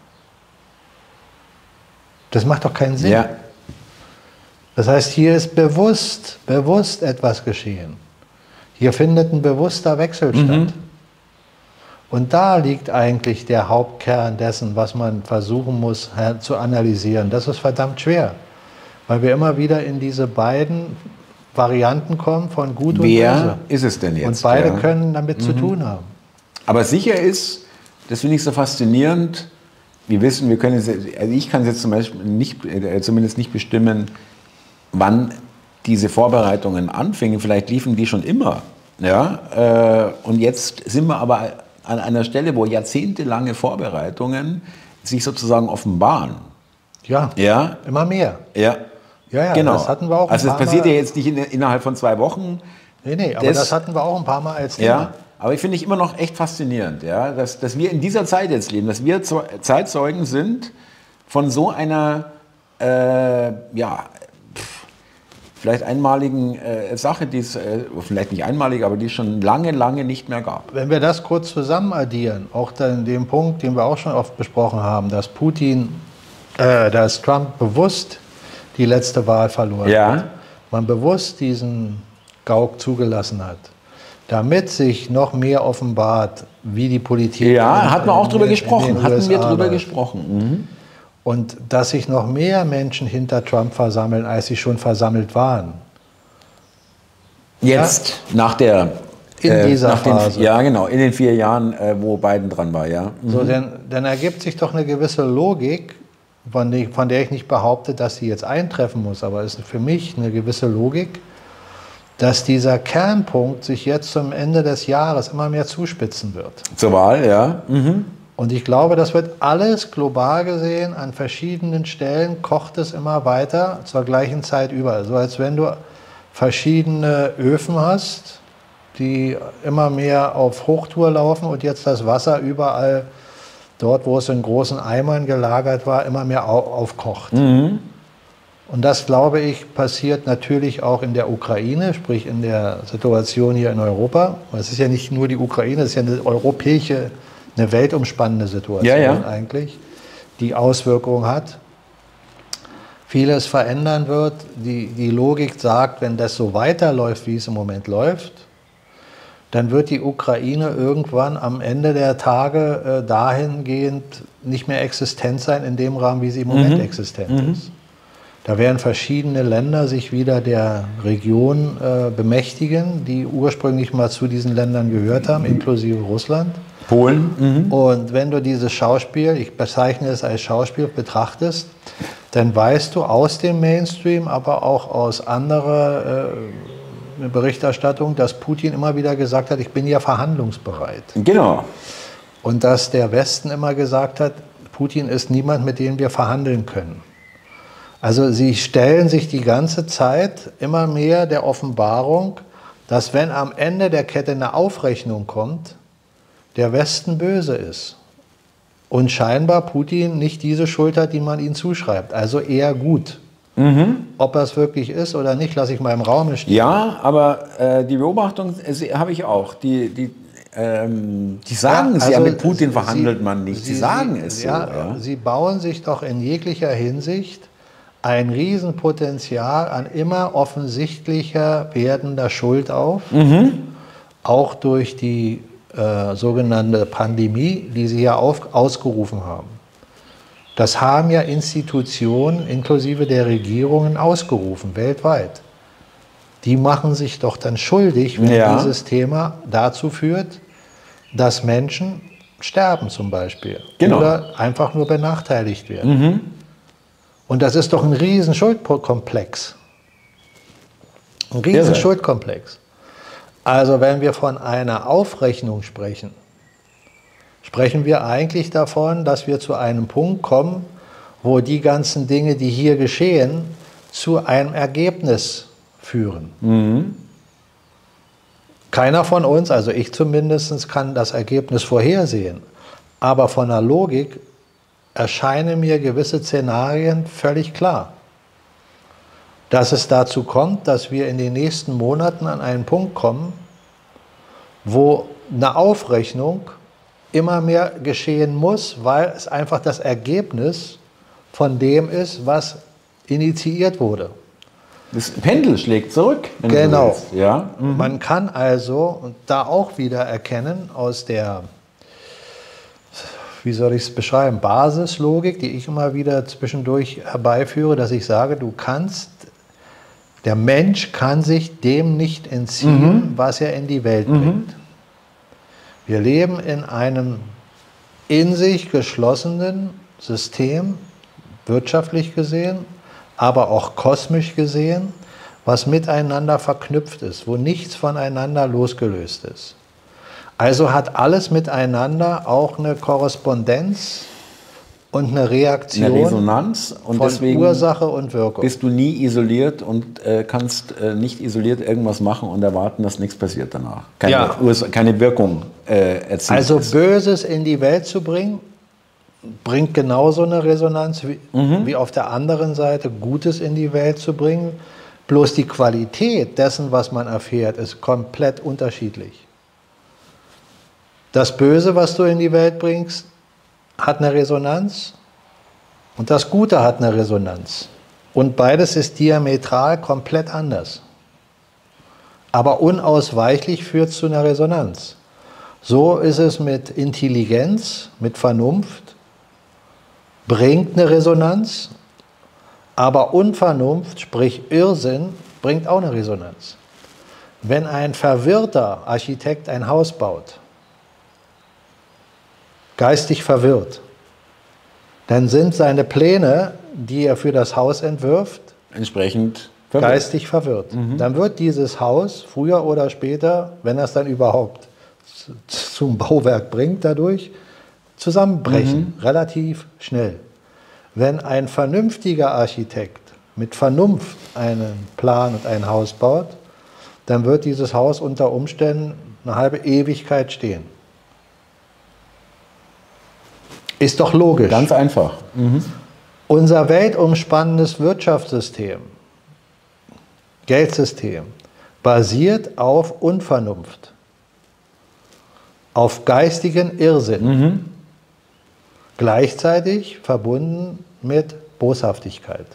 Das macht doch keinen Sinn. Ja. Das heißt, hier ist bewusst etwas geschehen. Hier findet ein bewusster Wechsel statt. Und da liegt eigentlich der Hauptkern dessen, was man versuchen muss zu analysieren. Das ist verdammt schwer. Weil wir immer wieder in diese beiden Varianten kommen von Gut und Böse. Wer ist es denn jetzt? Und beide können damit zu tun haben. Aber sicher ist, das finde ich so faszinierend, wir wissen, wir können, also ich kann es jetzt zum Beispiel zumindest nicht bestimmen, wann diese Vorbereitungen anfingen. Vielleicht liefen die schon immer. Ja? Und jetzt sind wir aber an einer Stelle, wo jahrzehntelange Vorbereitungen sich sozusagen offenbaren. Ja, ja? Immer mehr. Ja. Ja, genau. Das hatten wir auch also es passiert ja jetzt nicht innerhalb von 2 Wochen. Nee, aber das hatten wir auch ein paar Mal als Thema. Ja, aber ich finde ich immer noch echt faszinierend, ja, dass wir in dieser Zeit jetzt leben, dass wir Zeitzeugen sind von so einer, vielleicht einmaligen Sache, die es, vielleicht nicht einmalig, aber die es schon lange, lange nicht mehr gab. Wenn wir das kurz zusammen addieren, auch dann den Punkt, den wir auch schon oft besprochen haben, dass dass Trump bewusst die letzte Wahl verloren hat, man bewusst diesen Gauk zugelassen hat, damit sich noch mehr offenbart, wie die Politik hatten wir auch drüber gesprochen, Und dass sich noch mehr Menschen hinter Trump versammeln, als sie schon versammelt waren. Jetzt, nach der... In dieser Phase. In den 4 Jahren, wo Biden dran war, ja. So, dann ergibt sich doch eine gewisse Logik, von der ich nicht behaupte, dass sie jetzt eintreffen muss, aber es ist für mich eine gewisse Logik, dass dieser Kernpunkt sich jetzt zum Ende des Jahres immer mehr zuspitzen wird. Zur Wahl, ja. Und ich glaube, das wird alles global gesehen, an verschiedenen Stellen kocht es immer weiter zur gleichen Zeit überall. So als wenn du verschiedene Öfen hast, die immer mehr auf Hochtour laufen und jetzt das Wasser überall dort, wo es in großen Eimern gelagert war, immer mehr aufkocht. Und das, glaube ich, passiert natürlich auch in der Ukraine, sprich in der Situation hier in Europa. Es ist ja nicht nur die Ukraine, es ist ja eine europäische, eine weltumspannende Situation eigentlich, die Auswirkungen hat. Vieles verändern wird. Die Logik sagt, wenn das so weiterläuft, wie es im Moment läuft, dann wird die Ukraine irgendwann am Ende der Tage dahingehend nicht mehr existent sein in dem Rahmen, wie sie im Moment existent ist. Da werden verschiedene Länder sich wieder der Region bemächtigen, die ursprünglich mal zu diesen Ländern gehört haben, inklusive Russland. Polen. Und wenn du dieses Schauspiel, ich bezeichne es als Schauspiel, betrachtest, dann weißt du aus dem Mainstream, aber auch aus anderer Berichterstattung, dass Putin immer wieder gesagt hat, ich bin ja verhandlungsbereit. Genau. Und dass der Westen immer gesagt hat, Putin ist niemand, mit dem wir verhandeln können. Also sie stellen sich die ganze Zeit immer mehr der Offenbarung, dass wenn am Ende der Kette eine Aufrechnung kommt, der Westen böse ist. Und scheinbar Putin nicht diese Schuld hat, die man ihm zuschreibt. Also eher gut. Ob er es wirklich ist oder nicht, lasse ich mal im Raum stehen. Ja, aber die Beobachtung habe ich auch. Die sagen es ja, mit Putin verhandelt man nicht. Sie sagen es so. Ja. Sie bauen sich doch in jeglicher Hinsicht ein Riesenpotenzial an immer offensichtlicher werdender Schuld auf. Auch durch die sogenannte Pandemie, die sie ja ausgerufen haben. Das haben ja Institutionen inklusive der Regierungen ausgerufen, weltweit. Die machen sich doch dann schuldig, wenn dieses Thema dazu führt, dass Menschen sterben zum Beispiel. Genau. Oder einfach nur benachteiligt werden. Und das ist doch ein riesen Schuldkomplex. Ein riesen Schuldkomplex. Also wenn wir von einer Aufrechnung sprechen, sprechen wir eigentlich davon, dass wir zu einem Punkt kommen, wo die ganzen Dinge, die hier geschehen, zu einem Ergebnis führen. Keiner von uns, also ich zumindest, kann das Ergebnis vorhersehen. Aber von der Logik erscheinen mir gewisse Szenarien völlig klar. Dass es dazu kommt, dass wir in den nächsten Monaten an einen Punkt kommen, wo eine Aufrechnung immer mehr geschehen muss, weil es einfach das Ergebnis von dem ist, was initiiert wurde. Das Pendel schlägt zurück. Genau. Ja. Man kann also da auch wieder erkennen aus der, wie soll ich es beschreiben, Basislogik, die ich immer wieder zwischendurch herbeiführe, dass ich sage, der Mensch kann sich dem nicht entziehen, was er in die Welt bringt. Wir leben in einem in sich geschlossenen System, wirtschaftlich gesehen, aber auch kosmisch gesehen, was miteinander verknüpft ist, wo nichts voneinander losgelöst ist. Also hat alles miteinander auch eine Korrespondenz und eine Reaktion, eine Resonanz, und von deswegen Ursache und Wirkung. Bist du nie isoliert und kannst nicht isoliert irgendwas machen und erwarten, dass nichts passiert danach. Keine Wirkung erzielt. Also Böses in die Welt zu bringen, bringt genauso eine Resonanz wie auf der anderen Seite Gutes in die Welt zu bringen. Bloß die Qualität dessen, was man erfährt, ist komplett unterschiedlich. Das Böse, was du in die Welt bringst, hat eine Resonanz und das Gute hat eine Resonanz. Und beides ist diametral komplett anders. Aber unausweichlich führt es zu einer Resonanz. So ist es mit Intelligenz, mit Vernunft, bringt eine Resonanz, aber Unvernunft, sprich Irrsinn, bringt auch eine Resonanz. Wenn ein verwirrter Architekt ein Haus baut, geistig verwirrt, dann sind seine Pläne, die er für das Haus entwirft, entsprechend geistig verwirrt. Dann wird dieses Haus früher oder später, wenn er es dann überhaupt zum Bauwerk bringt dadurch, zusammenbrechen, relativ schnell. Wenn ein vernünftiger Architekt mit Vernunft einen Plan und ein Haus baut, dann wird dieses Haus unter Umständen eine halbe Ewigkeit stehen. Ist doch logisch. Ganz einfach. Unser weltumspannendes Wirtschaftssystem, Geldsystem, basiert auf Unvernunft, auf geistigen Irrsinn, gleichzeitig verbunden mit Boshaftigkeit.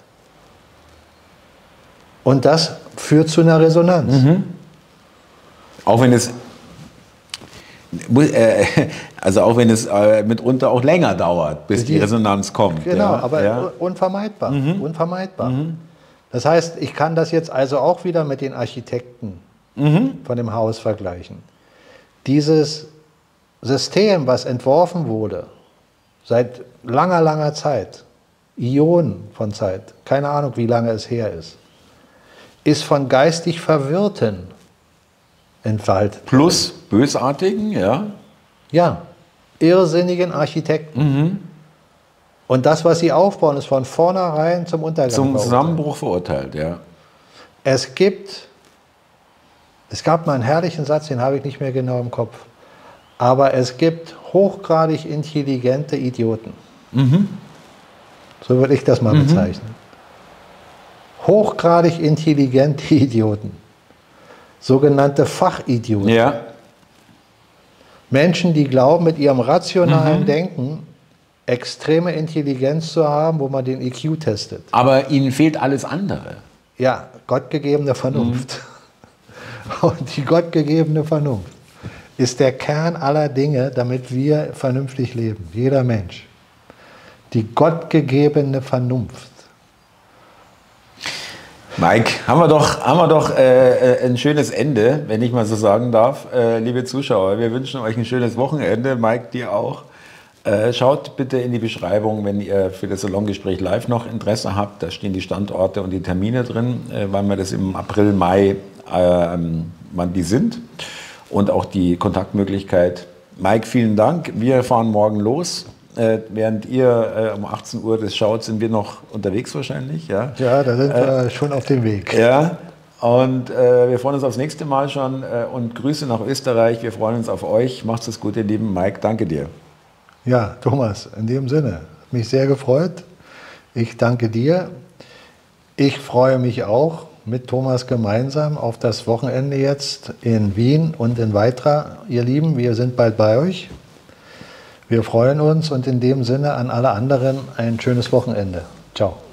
Und das führt zu einer Resonanz. Auch wenn es Also auch wenn es mitunter auch länger dauert, bis die Resonanz kommt. Genau, ja, aber ja. Unvermeidbar. Unvermeidbar. Das heißt, ich kann das jetzt also auch wieder mit den Architekten von dem Haus vergleichen. Dieses System, was entworfen wurde, seit langer, langer Zeit, Ionen von Zeit, keine Ahnung, wie lange es her ist von geistig Verwirrten entfaltet. Plus bösartigen, ja. Ja, irrsinnigen Architekten. Und das, was sie aufbauen, ist von vornherein zum Untergang Zum verurteilt. Zusammenbruch verurteilt, ja. Es gab mal einen herrlichen Satz, den habe ich nicht mehr genau im Kopf. Aber es gibt hochgradig intelligente Idioten. So würde ich das mal bezeichnen. Hochgradig intelligente Idioten. Sogenannte Fachidioten. Ja. Menschen, die glauben, mit ihrem rationalen Denken extreme Intelligenz zu haben, wo man den IQ testet. Aber ihnen fehlt alles andere. Ja, gottgegebene Vernunft. Und die gottgegebene Vernunft ist der Kern aller Dinge, damit wir vernünftig leben. Jeder Mensch. Die gottgegebene Vernunft. Mike, haben wir doch ein schönes Ende, wenn ich mal so sagen darf, liebe Zuschauer. Wir wünschen euch ein schönes Wochenende, Mike, dir auch. Schaut bitte in die Beschreibung, wenn ihr für das Salongespräch live noch Interesse habt. Da stehen die Standorte und die Termine drin, wann wir das im April, Mai, wann die sind. Und auch die Kontaktmöglichkeit. Mike, vielen Dank. Wir fahren morgen los. Während ihr um 18 Uhr das schaut, sind wir noch unterwegs wahrscheinlich. Ja, ja, da sind wir schon auf dem Weg. Ja, und wir freuen uns aufs nächste Mal schon und Grüße nach Österreich. Wir freuen uns auf euch. Macht's es gut, ihr Lieben. Mike, danke dir. Ja, Thomas, in dem Sinne, hat mich sehr gefreut. Ich danke dir. Ich freue mich auch mit Thomas gemeinsam auf das Wochenende jetzt in Wien und in Weitra. Ihr Lieben, wir sind bald bei euch. Wir freuen uns und in dem Sinne an alle anderen ein schönes Wochenende. Ciao.